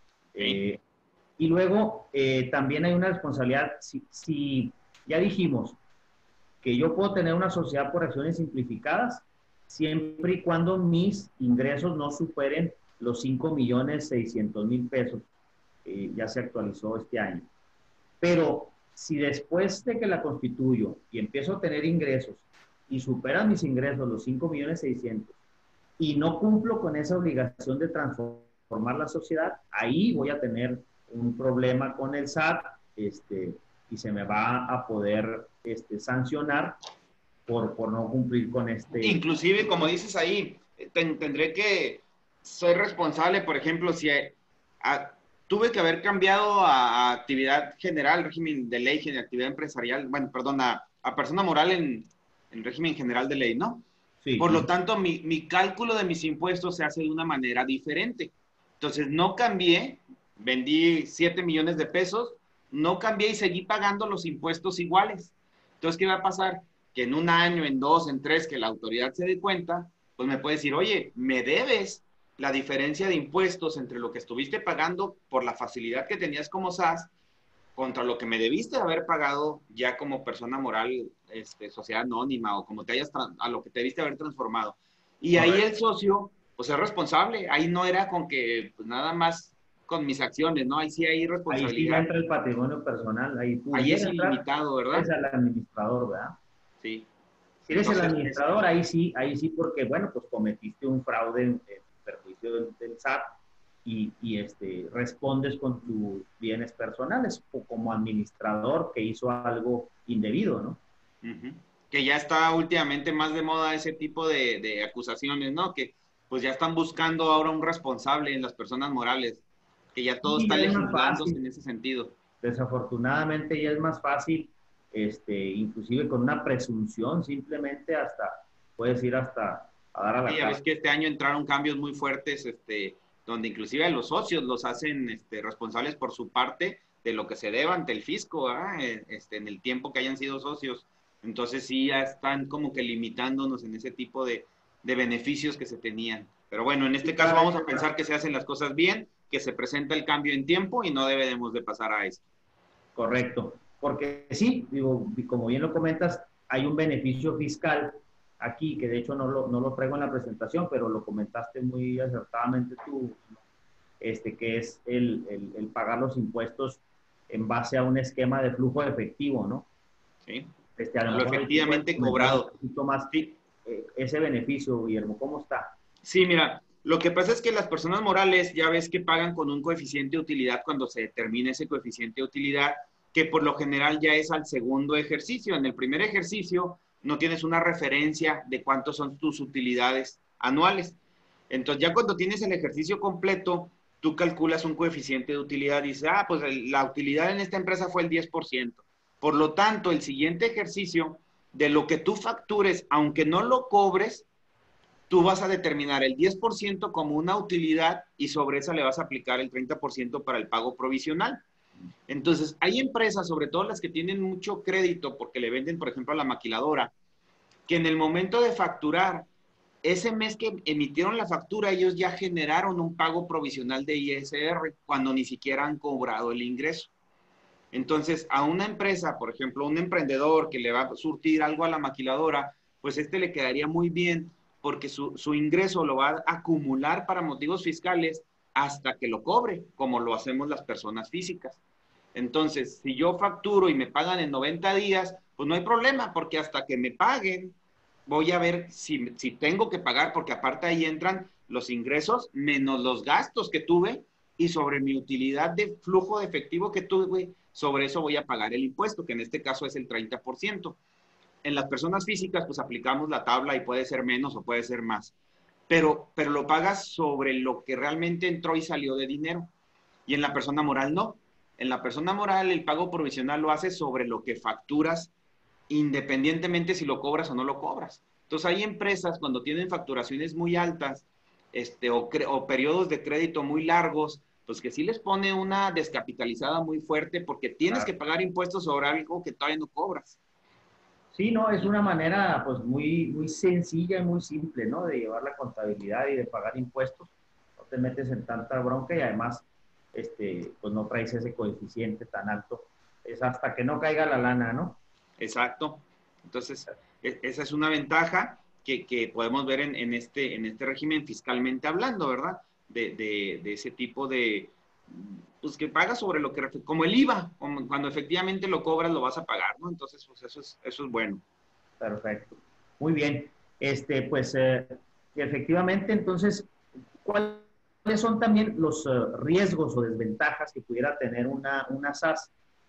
Y luego también hay una responsabilidad, si ya dijimos que yo puedo tener una sociedad por acciones simplificadas, siempre y cuando mis ingresos no superen los 5.600.000 pesos, ya se actualizó este año. Pero si después de que la constituyo y empiezo a tener ingresos y superan mis ingresos los 5.600.000 y no cumplo con esa obligación de transformar la sociedad, ahí voy a tener un problema con el SAT y se me va a poder sancionar por no cumplir con Inclusive, como dices ahí, tendré que ser responsable, por ejemplo, si tuve que haber cambiado a actividad general, régimen de ley, actividad empresarial, bueno, perdón, a persona moral en régimen general de ley, ¿no? Sí. Por lo tanto, mi cálculo de mis impuestos se hace de una manera diferente. Entonces, no cambié, vendí 7 millones de pesos, no cambié y seguí pagando los impuestos iguales. Entonces, ¿qué va a pasar? Que en un año, en 2, en 3, que la autoridad se dé cuenta, pues me puede decir, oye, me debes la diferencia de impuestos entre lo que estuviste pagando por la facilidad que tenías como SAS contra lo que me debiste haber pagado ya como persona moral, sociedad anónima o como a lo que te debiste haber transformado. Y ahí el socio, pues es responsable. Ahí no era con que pues, nada más con mis acciones, ¿no? Ahí sí hay responsabilidad. Ahí sí entra el patrimonio personal. Ahí es ilimitado, ¿verdad? Es el administrador, ¿verdad? Sí. Si eres el administrador, ahí sí, porque, bueno, pues cometiste un fraude en perjuicio del SAT respondes con tus bienes personales o como administrador que hizo algo indebido, ¿no? Uh-huh. Que ya está últimamente más de moda ese tipo de acusaciones, ¿no? Que pues ya están buscando ahora un responsable en las personas morales, que ya todo está legislándose en ese sentido. Desafortunadamente ya es más fácil, inclusive con una presunción, simplemente hasta, puedes ir hasta a dar a la cárcel. Ya ves que este año entraron cambios muy fuertes, donde inclusive a los socios los hacen responsables por su parte de lo que se deba ante el fisco, en el tiempo que hayan sido socios. Entonces sí, ya están como que limitándonos en ese tipo de beneficios que se tenían. Pero bueno, en este caso vamos a pensar que se hacen las cosas bien, que se presenta el cambio en tiempo y no debemos de pasar a eso. Correcto, porque sí, digo, como bien lo comentas, hay un beneficio fiscal aquí, que de hecho no lo traigo en la presentación, pero lo comentaste muy acertadamente tú, que es el pagar los impuestos en base a un esquema de flujo de efectivo, ¿no? Sí, lo efectivamente cobrado. Un poquito más, sí. Ese beneficio, Guillermo, ¿cómo está? Sí, mira, lo que pasa es que las personas morales ya ves que pagan con un coeficiente de utilidad cuando se determina ese coeficiente de utilidad, que por lo general ya es al segundo ejercicio. En el primer ejercicio no tienes una referencia de cuántos son tus utilidades anuales. Entonces ya cuando tienes el ejercicio completo, tú calculas un coeficiente de utilidad y dices, pues la utilidad en esta empresa fue el 10%. Por lo tanto, el siguiente ejercicio, de lo que tú factures, aunque no lo cobres, tú vas a determinar el 10% como una utilidad y sobre esa le vas a aplicar el 30% para el pago provisional. Entonces, hay empresas, sobre todo las que tienen mucho crédito, porque le venden, por ejemplo, a la maquiladora, que en el momento de facturar, ese mes que emitieron la factura, ellos ya generaron un pago provisional de ISR cuando ni siquiera han cobrado el ingreso. Entonces, a una empresa, por ejemplo, un emprendedor que le va a surtir algo a la maquiladora, pues le quedaría muy bien porque su ingreso lo va a acumular para motivos fiscales hasta que lo cobre, como lo hacemos las personas físicas. Entonces, si yo facturo y me pagan en 90 días, pues no hay problema, porque hasta que me paguen, voy a ver si tengo que pagar, porque aparte ahí entran los ingresos menos los gastos que tuve y sobre mi utilidad de flujo de efectivo que tuve, sobre eso voy a pagar el impuesto, que en este caso es el 30%. En las personas físicas, pues aplicamos la tabla y puede ser menos o puede ser más. Pero lo pagas sobre lo que realmente entró y salió de dinero. Y en la persona moral no. En la persona moral el pago provisional lo haces sobre lo que facturas, independientemente si lo cobras o no lo cobras. Entonces hay empresas cuando tienen facturaciones muy altas o periodos de crédito muy largos, pues que sí les pone una descapitalizada muy fuerte porque tienes que pagar impuestos sobre algo que todavía no cobras. Sí, no, es una manera pues muy, muy sencilla y muy simple, ¿no? De llevar la contabilidad y de pagar impuestos. No te metes en tanta bronca y además pues no traes ese coeficiente tan alto. Es hasta que no caiga la lana, ¿no? Exacto. Entonces, esa es una ventaja que podemos ver en este régimen fiscalmente hablando, ¿verdad? De ese tipo de, pues que pagas sobre lo que, como el IVA, cuando efectivamente lo cobras lo vas a pagar, ¿no? Entonces, pues eso es bueno. Perfecto. Muy bien. Pues efectivamente, entonces, ¿cuáles son también los riesgos o desventajas que pudiera tener una SAS?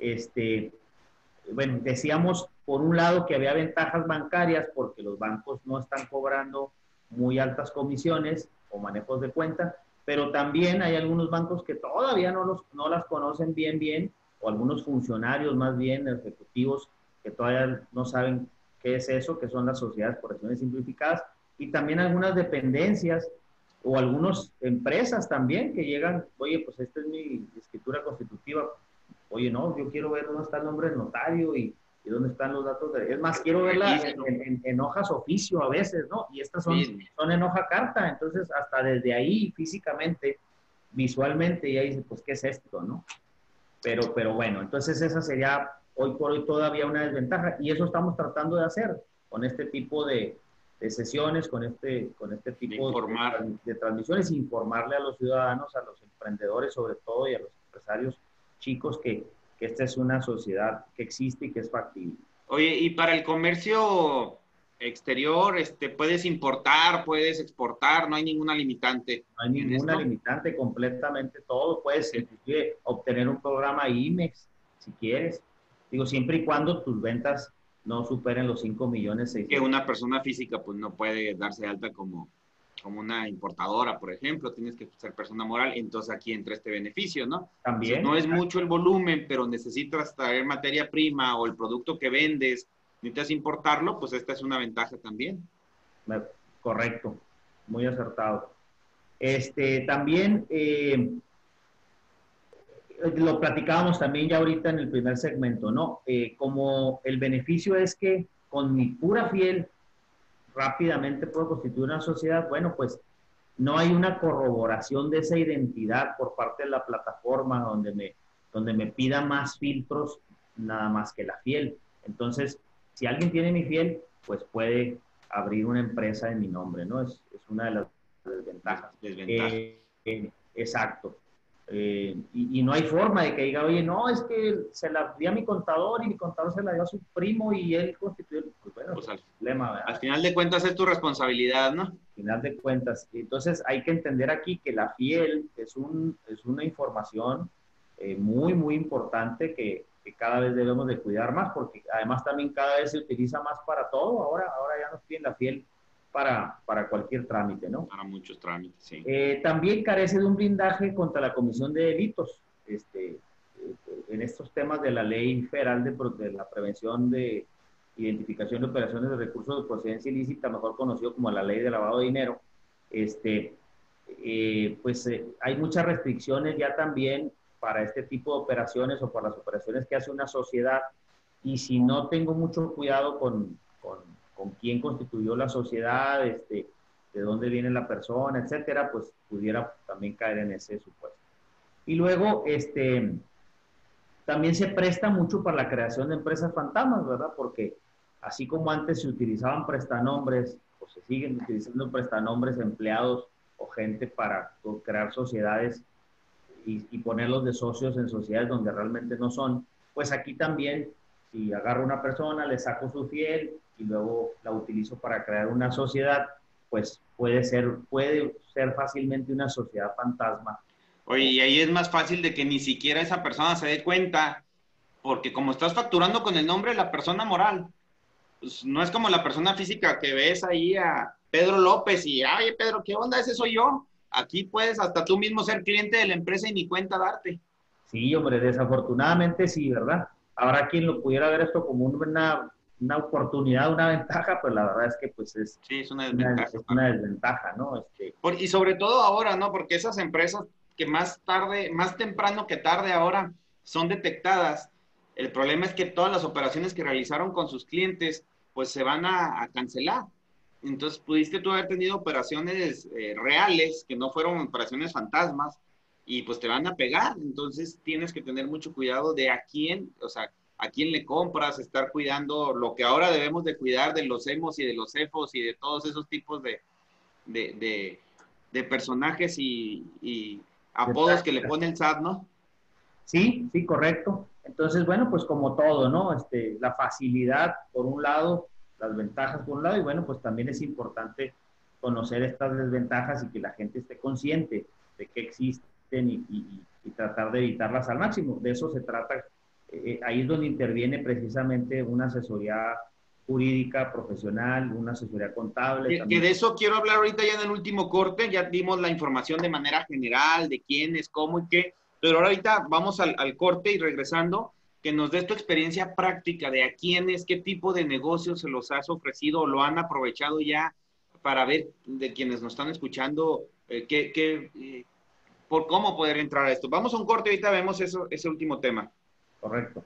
Bueno, decíamos por un lado que había ventajas bancarias porque los bancos no están cobrando muy altas comisiones o manejos de cuenta, pero también hay algunos bancos que todavía no las conocen bien, o algunos funcionarios más bien ejecutivos que todavía no saben qué es eso, que son las sociedades por acciones simplificadas, y también algunas dependencias o algunas empresas también que llegan, oye, pues esta es mi escritura constitutiva, oye, no, yo quiero ver dónde está el nombre del notario y dónde están los datos. Es más, quiero verla en hojas oficio a veces, ¿no? Y estas son en hoja carta, entonces hasta desde ahí físicamente, visualmente, ya dice, pues, ¿qué es esto, no? Pero bueno, entonces esa sería hoy por hoy todavía una desventaja y eso estamos tratando de hacer con este tipo de sesiones, con este tipo de transmisiones, informarle a los ciudadanos, a los emprendedores sobre todo y a los empresarios chicos que esta es una sociedad que existe y que es factible. Oye, y para el comercio exterior, puedes importar, puedes exportar, no hay ninguna limitante. No hay ninguna limitante, completamente todo. Puedes inclusive obtener un programa IMEX, si quieres. Digo, siempre y cuando tus ventas no superen los 5.600.000. Que una persona física pues no puede darse de alta como una importadora, por ejemplo, tienes que ser persona moral, entonces aquí entra este beneficio, ¿no? También. Si no es mucho el volumen, pero necesitas traer materia prima o el producto que vendes, necesitas importarlo, pues esta es una ventaja también. Correcto, muy acertado. También lo platicábamos también ya ahorita en el primer segmento, ¿no? Como el beneficio es que con mi pura fiel rápidamente puedo constituir una sociedad, bueno, pues no hay una corroboración de esa identidad por parte de la plataforma donde me pida más filtros nada más que la fiel. Entonces, si alguien tiene mi fiel, pues puede abrir una empresa en mi nombre, ¿no? Es una de las desventajas. Exacto. Y no hay forma de que diga, oye, no, es que se la di a mi contador y mi contador se la dio a su primo y él constituyó, pues bueno, pues problema, ¿verdad? Al final de cuentas es tu responsabilidad, ¿no? Al final de cuentas. Entonces hay que entender aquí que la fiel es una información muy, muy importante que cada vez debemos de cuidar más, porque además también cada vez se utiliza más para todo. Ahora ya nos piden la fiel para cualquier trámite, ¿no? Para muchos trámites, sí. También carece de un blindaje contra la comisión de delitos. En estos temas de la Ley Federal de la Prevención de Identificación de Operaciones de Recursos de Procedencia Ilícita, mejor conocido como la Ley de Lavado de Dinero, hay muchas restricciones ya también para este tipo de operaciones o para las operaciones que hace una sociedad, y si no tengo mucho cuidado con quién constituyó la sociedad, de dónde viene la persona, etcétera, pues pudiera también caer en ese supuesto. Y luego, también se presta mucho para la creación de empresas fantasmas, ¿verdad? Porque así como antes se utilizaban prestanombres, o se siguen utilizando prestanombres empleados o gente para crear sociedades y ponerlos de socios en sociedades donde realmente no son, pues aquí también, si agarro una persona, le saco su fiel y luego la utilizo para crear una sociedad, pues puede ser fácilmente una sociedad fantasma. Oye, y ahí es más fácil de que ni siquiera esa persona se dé cuenta, porque como estás facturando con el nombre de la persona moral, pues no es como la persona física que ves ahí a Pedro López y, oye, Pedro, ¿qué onda? Ese soy yo. Aquí puedes hasta tú mismo ser cliente de la empresa y ni cuenta darte. Sí, hombre, desafortunadamente sí, ¿verdad? Habrá quien lo pudiera ver esto como una oportunidad, una ventaja, pues la verdad es que pues es una desventaja. Es una desventaja, ¿no? Y sobre todo ahora, ¿no? Porque esas empresas que más temprano que tarde ahora son detectadas, el problema es que todas las operaciones que realizaron con sus clientes, pues se van a cancelar. Entonces, pudiste tú haber tenido operaciones reales, que no fueron operaciones fantasmas, y pues te van a pegar. Entonces, tienes que tener mucho cuidado de a quién le compras, estar cuidando lo que ahora debemos de cuidar de los EMOS y de los CEFOS y de todos esos tipos de personajes y apodos que le pone el SAT, ¿no? Sí, correcto. Entonces, bueno, pues como todo, ¿no? La facilidad, por un lado, las ventajas por un lado, y bueno, pues también es importante conocer estas desventajas y que la gente esté consciente de que existen y tratar de evitarlas al máximo. De eso se trata. Ahí es donde interviene precisamente una asesoría jurídica profesional, una asesoría contable. Que de eso quiero hablar ahorita ya en el último corte. Ya dimos la información de manera general de quién es, cómo y qué, pero ahorita vamos al corte y regresando, que nos des tu experiencia práctica de a quiénes, qué tipo de negocios se los has ofrecido o lo han aprovechado ya, para ver de quienes nos están escuchando por cómo poder entrar a esto. Vamos a un corte, ahorita vemos ese último tema. Correcto.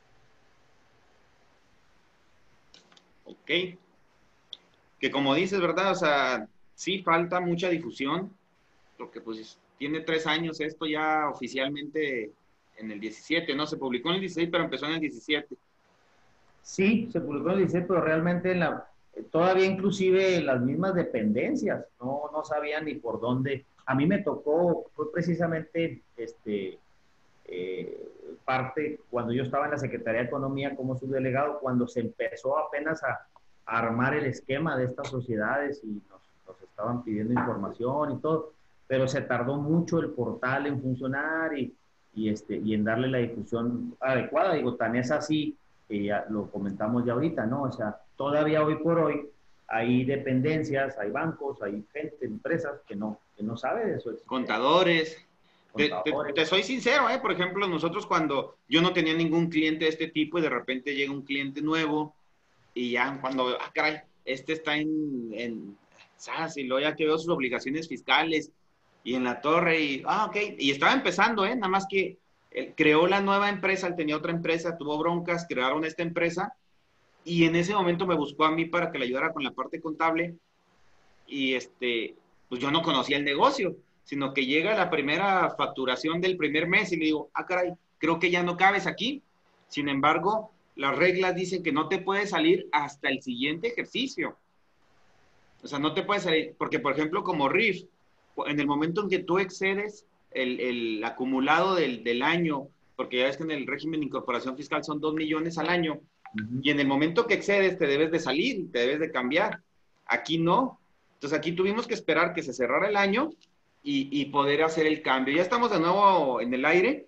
Ok. Que como dices, ¿verdad? O sea, sí falta mucha difusión, porque pues tiene 3 años esto ya oficialmente en el 17, ¿no? Se publicó en el 16, pero empezó en el 17. Sí, se publicó en el 16, pero realmente todavía inclusive las mismas dependencias no sabían ni por dónde. A mí me tocó, fue precisamente parte cuando yo estaba en la Secretaría de Economía como subdelegado, cuando se empezó apenas a armar el esquema de estas sociedades y nos estaban pidiendo información y todo, pero se tardó mucho el portal en funcionar y en darle la difusión adecuada. Digo, tan es así, que ya lo comentamos ya ahorita, ¿no? O sea, todavía hoy por hoy hay dependencias, hay bancos, hay gente, empresas que no sabe de eso. Contadores. Te soy sincero, por ejemplo, nosotros cuando yo no tenía ningún cliente de este tipo y de repente llega un cliente nuevo y ya cuando, caray, este está en SAS y luego ya que veo sus obligaciones fiscales y en la torre y, ok, y estaba empezando, nada más que él creó la nueva empresa, él tenía otra empresa, tuvo broncas, crearon esta empresa y en ese momento me buscó a mí para que le ayudara con la parte contable y pues yo no conocía el negocio, sino que llega la primera facturación del primer mes y le digo, caray, creo que ya no cabes aquí. Sin embargo, las reglas dicen que no te puedes salir hasta el siguiente ejercicio. O sea, no te puedes salir, porque por ejemplo, como RIF, en el momento en que tú excedes el acumulado del año, porque ya ves que en el régimen de incorporación fiscal son 2 millones al año, y en el momento que excedes te debes de salir, te debes de cambiar. Aquí no. Entonces aquí tuvimos que esperar que se cerrara el año y poder hacer el cambio. Ya estamos de nuevo en el aire,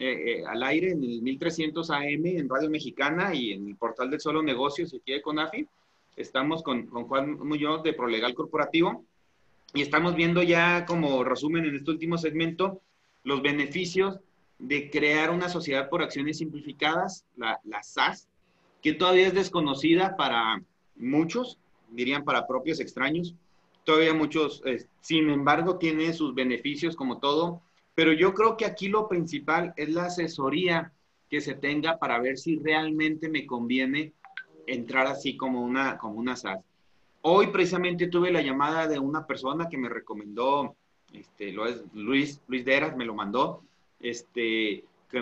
al aire en el 1300 AM en Radio Mexicana y en el portal del Solo Negocios y aquí de CONAFI. Estamos con Juan Muñoz de Prolegal Corporativo y estamos viendo ya como resumen en este último segmento los beneficios de crear una sociedad por acciones simplificadas, la SAS, que todavía es desconocida para muchos, dirían para propios extraños. Todavía muchos, sin embargo, tiene sus beneficios como todo, pero yo creo que aquí lo principal es la asesoría que se tenga para ver si realmente me conviene entrar así como una SAS. Hoy precisamente tuve la llamada de una persona que me recomendó, lo es Luis Deras, me lo mandó, que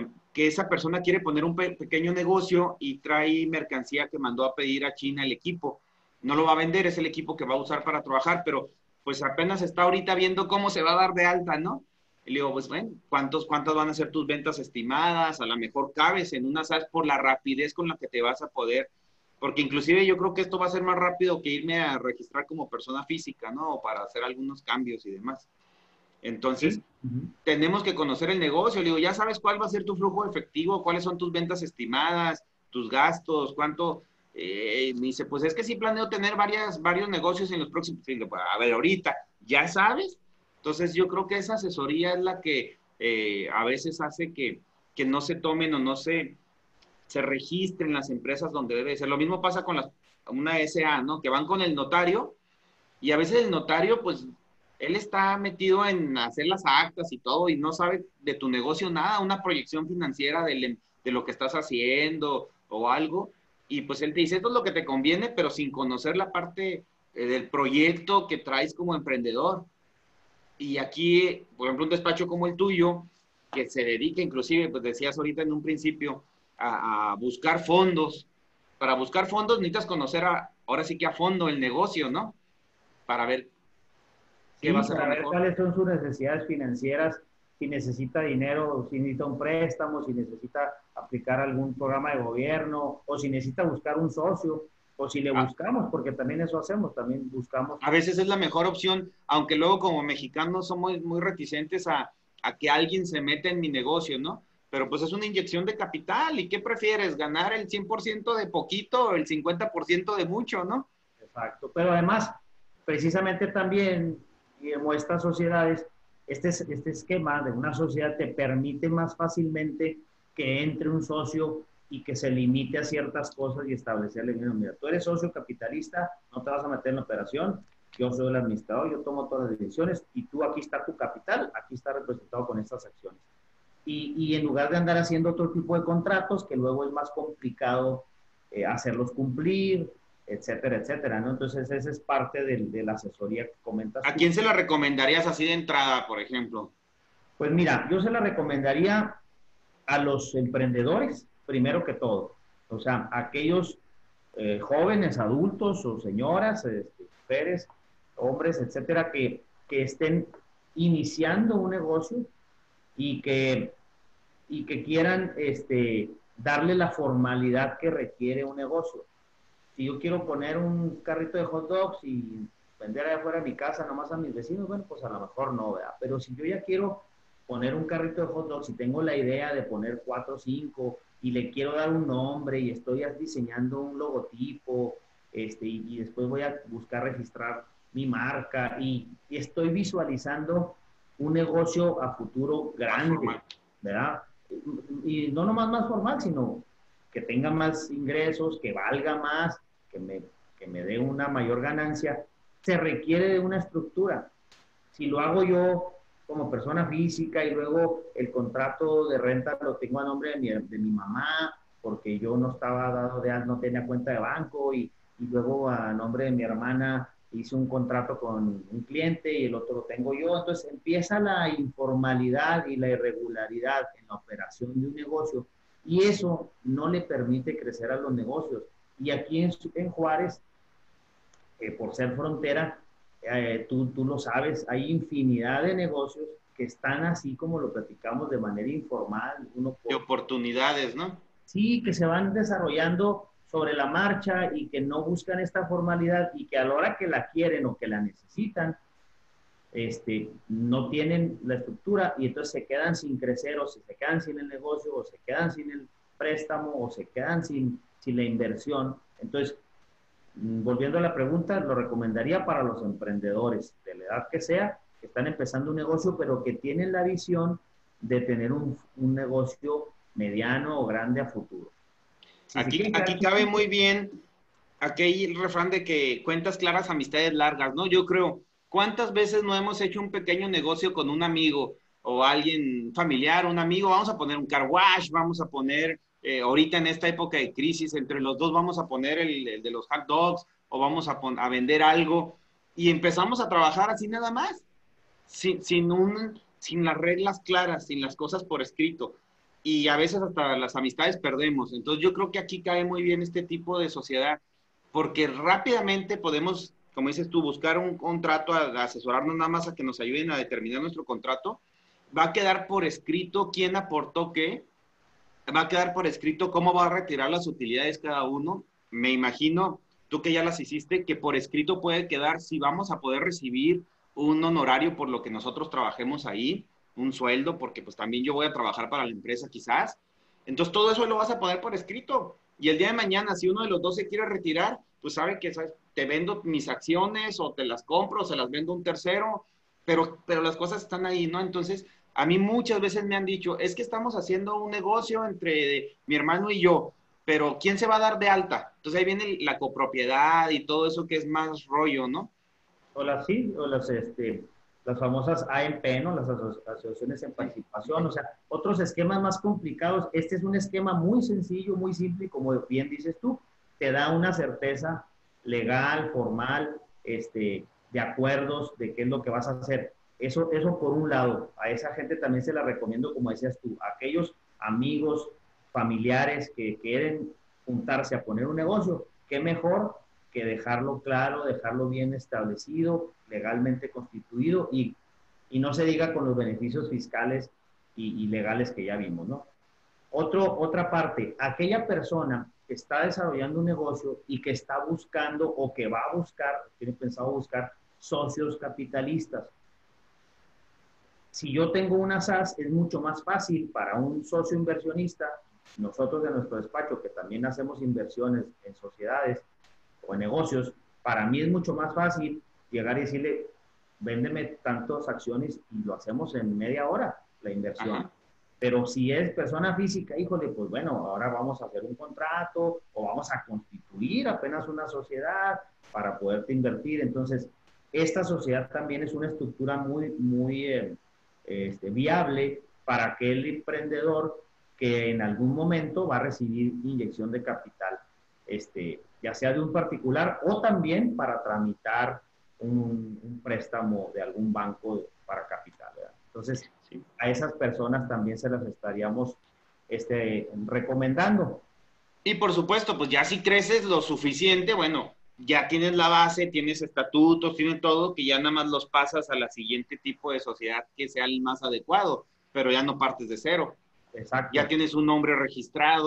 esa persona quiere poner un pequeño negocio y trae mercancía que mandó a pedir a China el equipo. No lo va a vender, es el equipo que va a usar para trabajar, pero pues apenas está ahorita viendo cómo se va a dar de alta, ¿no? Y le digo, pues bueno, ¿cuántas van a ser tus ventas estimadas? A lo mejor cabes en una SAS por la rapidez con la que te vas a poder, porque inclusive yo creo que esto va a ser más rápido que irme a registrar como persona física, ¿no? O para hacer algunos cambios y demás. Entonces, tenemos que conocer el negocio. Le digo, ya sabes cuál va a ser tu flujo efectivo, cuáles son tus ventas estimadas, tus gastos, cuánto... me dice, pues es que sí planeo tener varios negocios en los próximos... A ver, ahorita, ¿ya sabes? Entonces, yo creo que esa asesoría es la que a veces hace que no se tomen o no se registren las empresas donde debe ser. Lo mismo pasa con una SA, ¿no? Que van con el notario y a veces el notario, pues, él está metido en hacer las actas y todo y no sabe de tu negocio nada, una proyección financiera de lo que estás haciendo o algo. Y pues él te dice, esto es lo que te conviene, pero sin conocer la parte del proyecto que traes como emprendedor. Y aquí, por ejemplo, un despacho como el tuyo, que se dedica inclusive, pues decías ahorita en un principio, a buscar fondos. Para buscar fondos necesitas conocer ahora sí que a fondo el negocio, ¿no? Para ver qué va a ser para ver mejor. cuáles son sus necesidades financieras, si necesita dinero, si necesita un préstamo, si necesita aplicar algún programa de gobierno, o si necesita buscar un socio, o si le buscamos, porque también eso hacemos, también buscamos. A veces es la mejor opción, aunque luego como mexicanos somos muy reticentes a que alguien se meta en mi negocio, ¿no? Pero pues es una inyección de capital, ¿y qué prefieres? ¿Ganar el 100% de poquito o el 50% de mucho, no? Exacto, pero además, precisamente también, como estas sociedades, este esquema de una sociedad te permite más fácilmente que entre un socio y que se limite a ciertas cosas y establecerle, mira, tú eres socio capitalista, no te vas a meter en la operación, yo soy el administrador, yo tomo todas las decisiones y tú aquí está tu capital, aquí está representado con estas acciones. Y en lugar de andar haciendo otro tipo de contratos, que luego es más complicado hacerlos cumplir, etcétera, etcétera, ¿no? Entonces, esa es parte de la asesoría que comentas. ¿A quién se la recomendarías así de entrada, por ejemplo? Pues mira, yo se la recomendaría a los emprendedores, primero que todo. O sea, aquellos jóvenes, adultos o señoras, mujeres, hombres, etcétera, que estén iniciando un negocio y que quieran darle la formalidad que requiere un negocio. Si yo quiero poner un carrito de hot dogs y vender allá afuera de mi casa nomás a mis vecinos, bueno, pues a lo mejor no, ¿verdad? Pero si yo ya quiero poner un carrito de hot dogs y tengo la idea de poner 4 o 5 y le quiero dar un nombre y estoy diseñando un logotipo, y después voy a buscar registrar mi marca y estoy visualizando un negocio a futuro grande, ¿verdad? Y no nomás más formal, sino que tenga más ingresos, que valga más, que me dé una mayor ganancia, se requiere de una estructura. Si lo hago yo como persona física y luego el contrato de renta lo tengo a nombre de mi mamá, porque yo no estaba dado de alta, no tenía cuenta de banco y luego a nombre de mi hermana hice un contrato con un cliente y el otro lo tengo yo, entonces empieza la informalidad y la irregularidad en la operación de un negocio y eso no le permite crecer a los negocios. Y aquí en Juárez, por ser frontera, tú lo sabes, hay infinidad de negocios que están así como lo platicamos de manera informal. De oportunidades, ¿no? Sí, que se van desarrollando sobre la marcha y que no buscan esta formalidad y que a la hora que la quieren o que la necesitan, no tienen la estructura y entonces se quedan sin crecer o se quedan sin el negocio o se quedan sin el préstamo o se quedan sin la inversión. Entonces, volviendo a la pregunta, lo recomendaría para los emprendedores de la edad que sea, que están empezando un negocio, pero que tienen la visión de tener un negocio mediano o grande a futuro. Si aquí cabe muy bien aquel refrán de que cuentas claras, amistades largas, ¿no? Yo creo, ¿cuántas veces no hemos hecho un pequeño negocio con un amigo o alguien familiar, un amigo? Vamos a poner un car wash, vamos a poner, ahorita en esta época de crisis, entre los dos vamos a poner el de los hot dogs o vamos a vender algo y empezamos a trabajar así nada más, sin las reglas claras, sin las cosas por escrito. Y a veces hasta las amistades perdemos. Entonces yo creo que aquí cae muy bien este tipo de sociedad, porque rápidamente podemos, como dices tú, buscar un contrato, asesorarnos nada más a que nos ayuden a determinar nuestro contrato. Va a quedar por escrito quién aportó qué, va a quedar por escrito cómo va a retirar las utilidades cada uno. Me imagino, tú que ya las hiciste, que por escrito puede quedar si vamos a poder recibir un honorario por lo que nosotros trabajemos ahí, un sueldo, porque pues también yo voy a trabajar para la empresa quizás. Entonces todo eso lo vas a poner por escrito. Y el día de mañana, si uno de los dos se quiere retirar, pues sabe que, ¿sabes?, te vendo mis acciones o te las compro o se las vendo a un tercero, pero las cosas están ahí, ¿no? Entonces, a mí muchas veces me han dicho, es que estamos haciendo un negocio entre mi hermano y yo, pero ¿quién se va a dar de alta? Entonces ahí viene la copropiedad y todo eso que es más rollo, ¿no? O las famosas AMP, ¿no? Las asociaciones en participación, o sea, otros esquemas más complicados. Este es un esquema muy sencillo, muy simple, y como bien dices tú, te da una certeza legal, formal, de acuerdos de qué es lo que vas a hacer. Eso por un lado. A esa gente también se la recomiendo, como decías tú, a aquellos amigos, familiares que quieren juntarse a poner un negocio, qué mejor que dejarlo claro, dejarlo bien establecido, legalmente constituido y no se diga con los beneficios fiscales y legales que ya vimos, ¿no? Otra parte, aquella persona que está desarrollando un negocio y que está buscando o que va a buscar, tiene pensado buscar socios capitalistas. Si yo tengo una SAS, es mucho más fácil para un socio inversionista, nosotros de nuestro despacho, que también hacemos inversiones en sociedades o en negocios, para mí es mucho más fácil llegar y decirle, véndeme tantas acciones y lo hacemos en media hora, la inversión. Ajá. Pero si es persona física, híjole, pues bueno, ahora vamos a hacer un contrato o vamos a constituir apenas una sociedad para poderte invertir. Entonces, esta sociedad también es una estructura muy viable para aquel emprendedor que en algún momento va a recibir inyección de capital, ya sea de un particular o también para tramitar un préstamo de algún banco para capital, ¿verdad? Entonces, sí, a esas personas también se las estaríamos recomendando. Y por supuesto, pues ya si creces lo suficiente, bueno, ya tienes la base, tienes estatutos, tienes todo, que ya nada más los pasas a la siguiente tipo de sociedad que sea el más adecuado, pero ya no partes de cero. Exacto. Ya tienes un nombre registrado,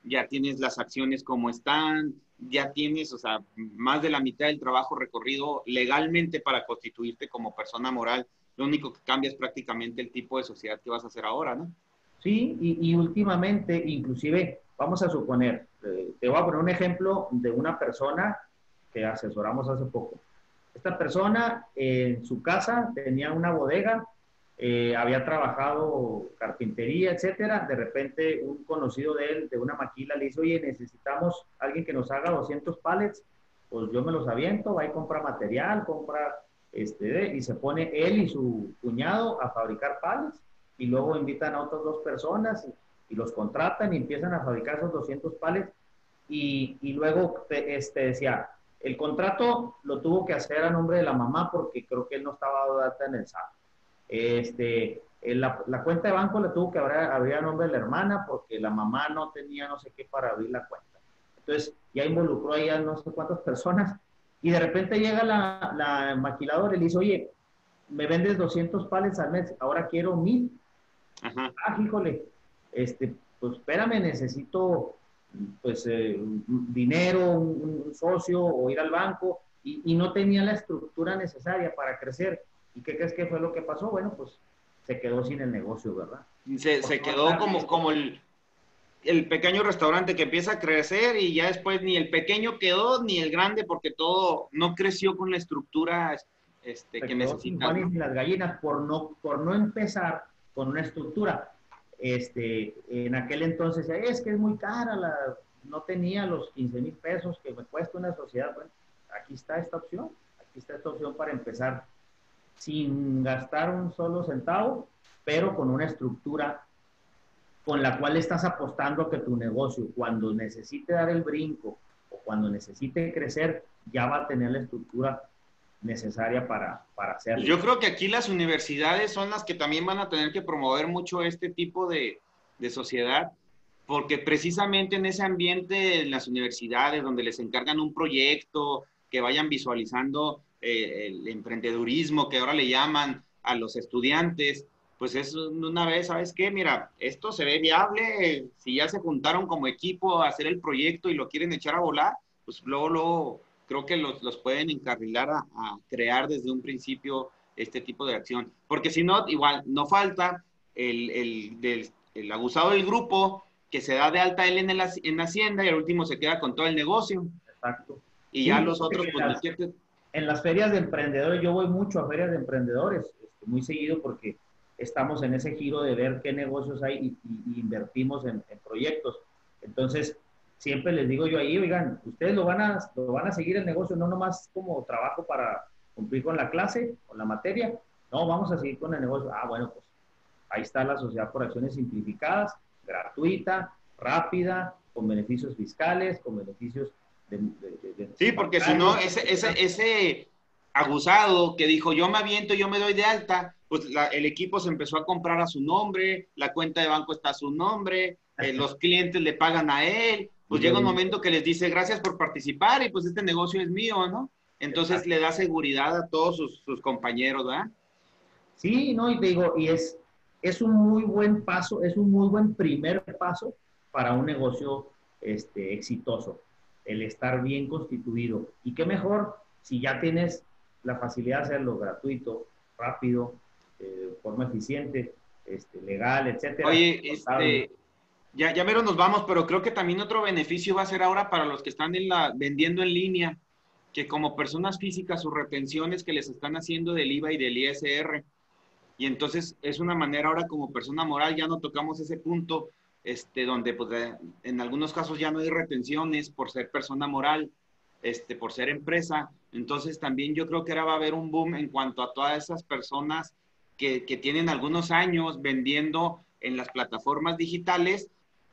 ya tienes las acciones como están, ya tienes, o sea, más de la mitad del trabajo recorrido legalmente para constituirte como persona moral. Lo único que cambia es prácticamente el tipo de sociedad que vas a hacer ahora, ¿no? Sí, y últimamente, inclusive, vamos a suponer, te voy a poner un ejemplo de una persona que asesoramos hace poco. Esta persona en su casa tenía una bodega, había trabajado carpintería, etcétera. De repente, un conocido de él, de una maquila, le dice, oye, necesitamos alguien que nos haga 200 pallets. Pues yo me los aviento, va y compra material, y se pone él y su cuñado a fabricar pallets, y luego invitan a otras 2 personas y los contratan y empiezan a fabricar esos 200 pallets. Y luego decía, el contrato lo tuvo que hacer a nombre de la mamá porque creo que él no estaba dado de alta en el SAT. La cuenta de banco la tuvo que abrir a nombre de la hermana porque la mamá no tenía no sé qué para abrir la cuenta. Entonces ya involucró ahí a no sé cuántas personas y de repente llega la maquiladora y le dice, oye, me vendes 200 pallets al mes, ahora quiero 1000. Ajá. Ah, híjole, pues espérame, necesito pues dinero, un socio o ir al banco y no tenía la estructura necesaria para crecer. ¿Y qué crees que fue lo que pasó? Bueno, pues se quedó sin el negocio, ¿verdad? Se quedó como el pequeño restaurante que empieza a crecer y ya después ni el pequeño quedó ni el grande porque todo no creció con la estructura que necesita. Sin las gallinas por no empezar con una estructura. En aquel entonces, es que es muy cara, no tenía los 15,000 pesos que me cuesta una sociedad. Bueno, aquí está esta opción para empezar sin gastar un solo centavo, pero con una estructura con la cual estás apostando a que tu negocio, cuando necesite dar el brinco o cuando necesite crecer, ya va a tener la estructura necesaria para hacerlo. Yo creo que aquí las universidades son las que también van a tener que promover mucho este tipo de sociedad, porque precisamente en ese ambiente, en las universidades, donde les encargan un proyecto, que vayan visualizando el emprendedurismo, que ahora le llaman a los estudiantes, pues es una vez, ¿sabes qué? Mira, esto se ve viable, si ya se juntaron como equipo a hacer el proyecto y lo quieren echar a volar, pues luego creo que los pueden encarrilar a crear desde un principio este tipo de acción. Porque si no, igual, no falta el abusado del grupo que se da de alta él en Hacienda y al último se queda con todo el negocio. Exacto. Y ya los otros, pues, en las ferias de emprendedores, yo voy mucho a ferias de emprendedores, muy seguido porque estamos en ese giro de ver qué negocios hay y invertimos en proyectos. Entonces, siempre les digo yo ahí, oigan, ustedes lo van a seguir el negocio, no nomás como trabajo para cumplir con la clase, con la materia, no, vamos a seguir con el negocio. Ah, bueno, pues ahí está la sociedad por acciones simplificadas, gratuita, rápida, con beneficios fiscales, con beneficios sí, porque si no, ese abusado que dijo, yo me aviento, yo me doy de alta, pues el equipo se empezó a comprar a su nombre, la cuenta de banco está a su nombre, los clientes le pagan a él, pues llega un momento que les dice, gracias por participar y pues este negocio es mío, ¿no? Entonces le da seguridad a todos sus compañeros, ¿verdad? Sí, no, y te digo, y es un muy buen paso, es un muy buen primer paso para un negocio exitoso, el estar bien constituido. Y qué mejor si ya tienes la facilidad de hacerlo gratuito, rápido, de forma eficiente, legal, etcétera. Oye, ya mero nos vamos, pero creo que también otro beneficio va a ser ahora para los que están vendiendo en línea, que como personas físicas sus retenciones que les están haciendo del IVA y del ISR. Y entonces es una manera ahora como persona moral, ya no tocamos ese punto, donde pues, en algunos casos ya no hay retenciones por ser persona moral, por ser empresa. Entonces también yo creo que ahora va a haber un boom en cuanto a todas esas personas que tienen algunos años vendiendo en las plataformas digitales,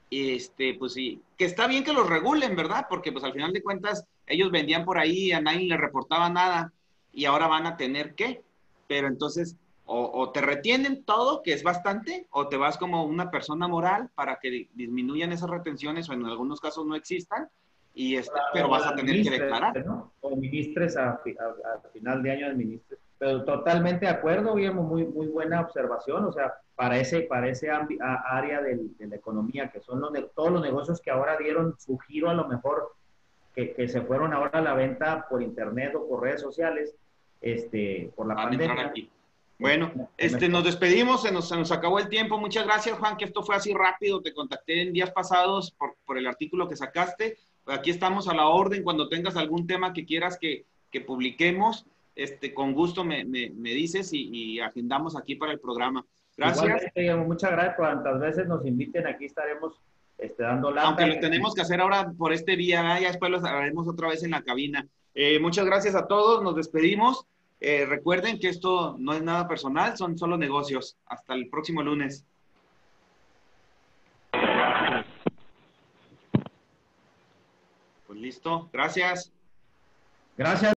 pues sí, que está bien que los regulen, ¿verdad? Porque pues al final de cuentas ellos vendían por ahí, a nadie le reportaba nada y ahora van a tener que, pero entonces o te retienen todo, que es bastante, o te vas como una persona moral para que disminuyan esas retenciones o en algunos casos no existan, pero vas a tener que declarar. ¿No? O ministres a final de año administres. Pero totalmente de acuerdo, Guillermo, muy buena observación. O sea, para ese área de la economía, que son todos los negocios que ahora dieron su giro, a lo mejor que se fueron ahora a la venta por internet o por redes sociales, por la Van a entrar pandemia. aquí. Bueno, nos despedimos, se nos acabó el tiempo. Muchas gracias, Juan, que esto fue así rápido. Te contacté en días pasados por el artículo que sacaste. Aquí estamos a la orden. Cuando tengas algún tema que quieras que publiquemos, con gusto me dices y agendamos aquí para el programa. Gracias. Igualmente, muchas gracias. Cuantas veces nos inviten, aquí estaremos dando lata. Aunque lo tenemos que hacer ahora por este vía, ya después lo haremos otra vez en la cabina. Muchas gracias a todos, nos despedimos. Recuerden que esto no es nada personal, son solo negocios. Hasta el próximo lunes. Pues listo, gracias. Gracias.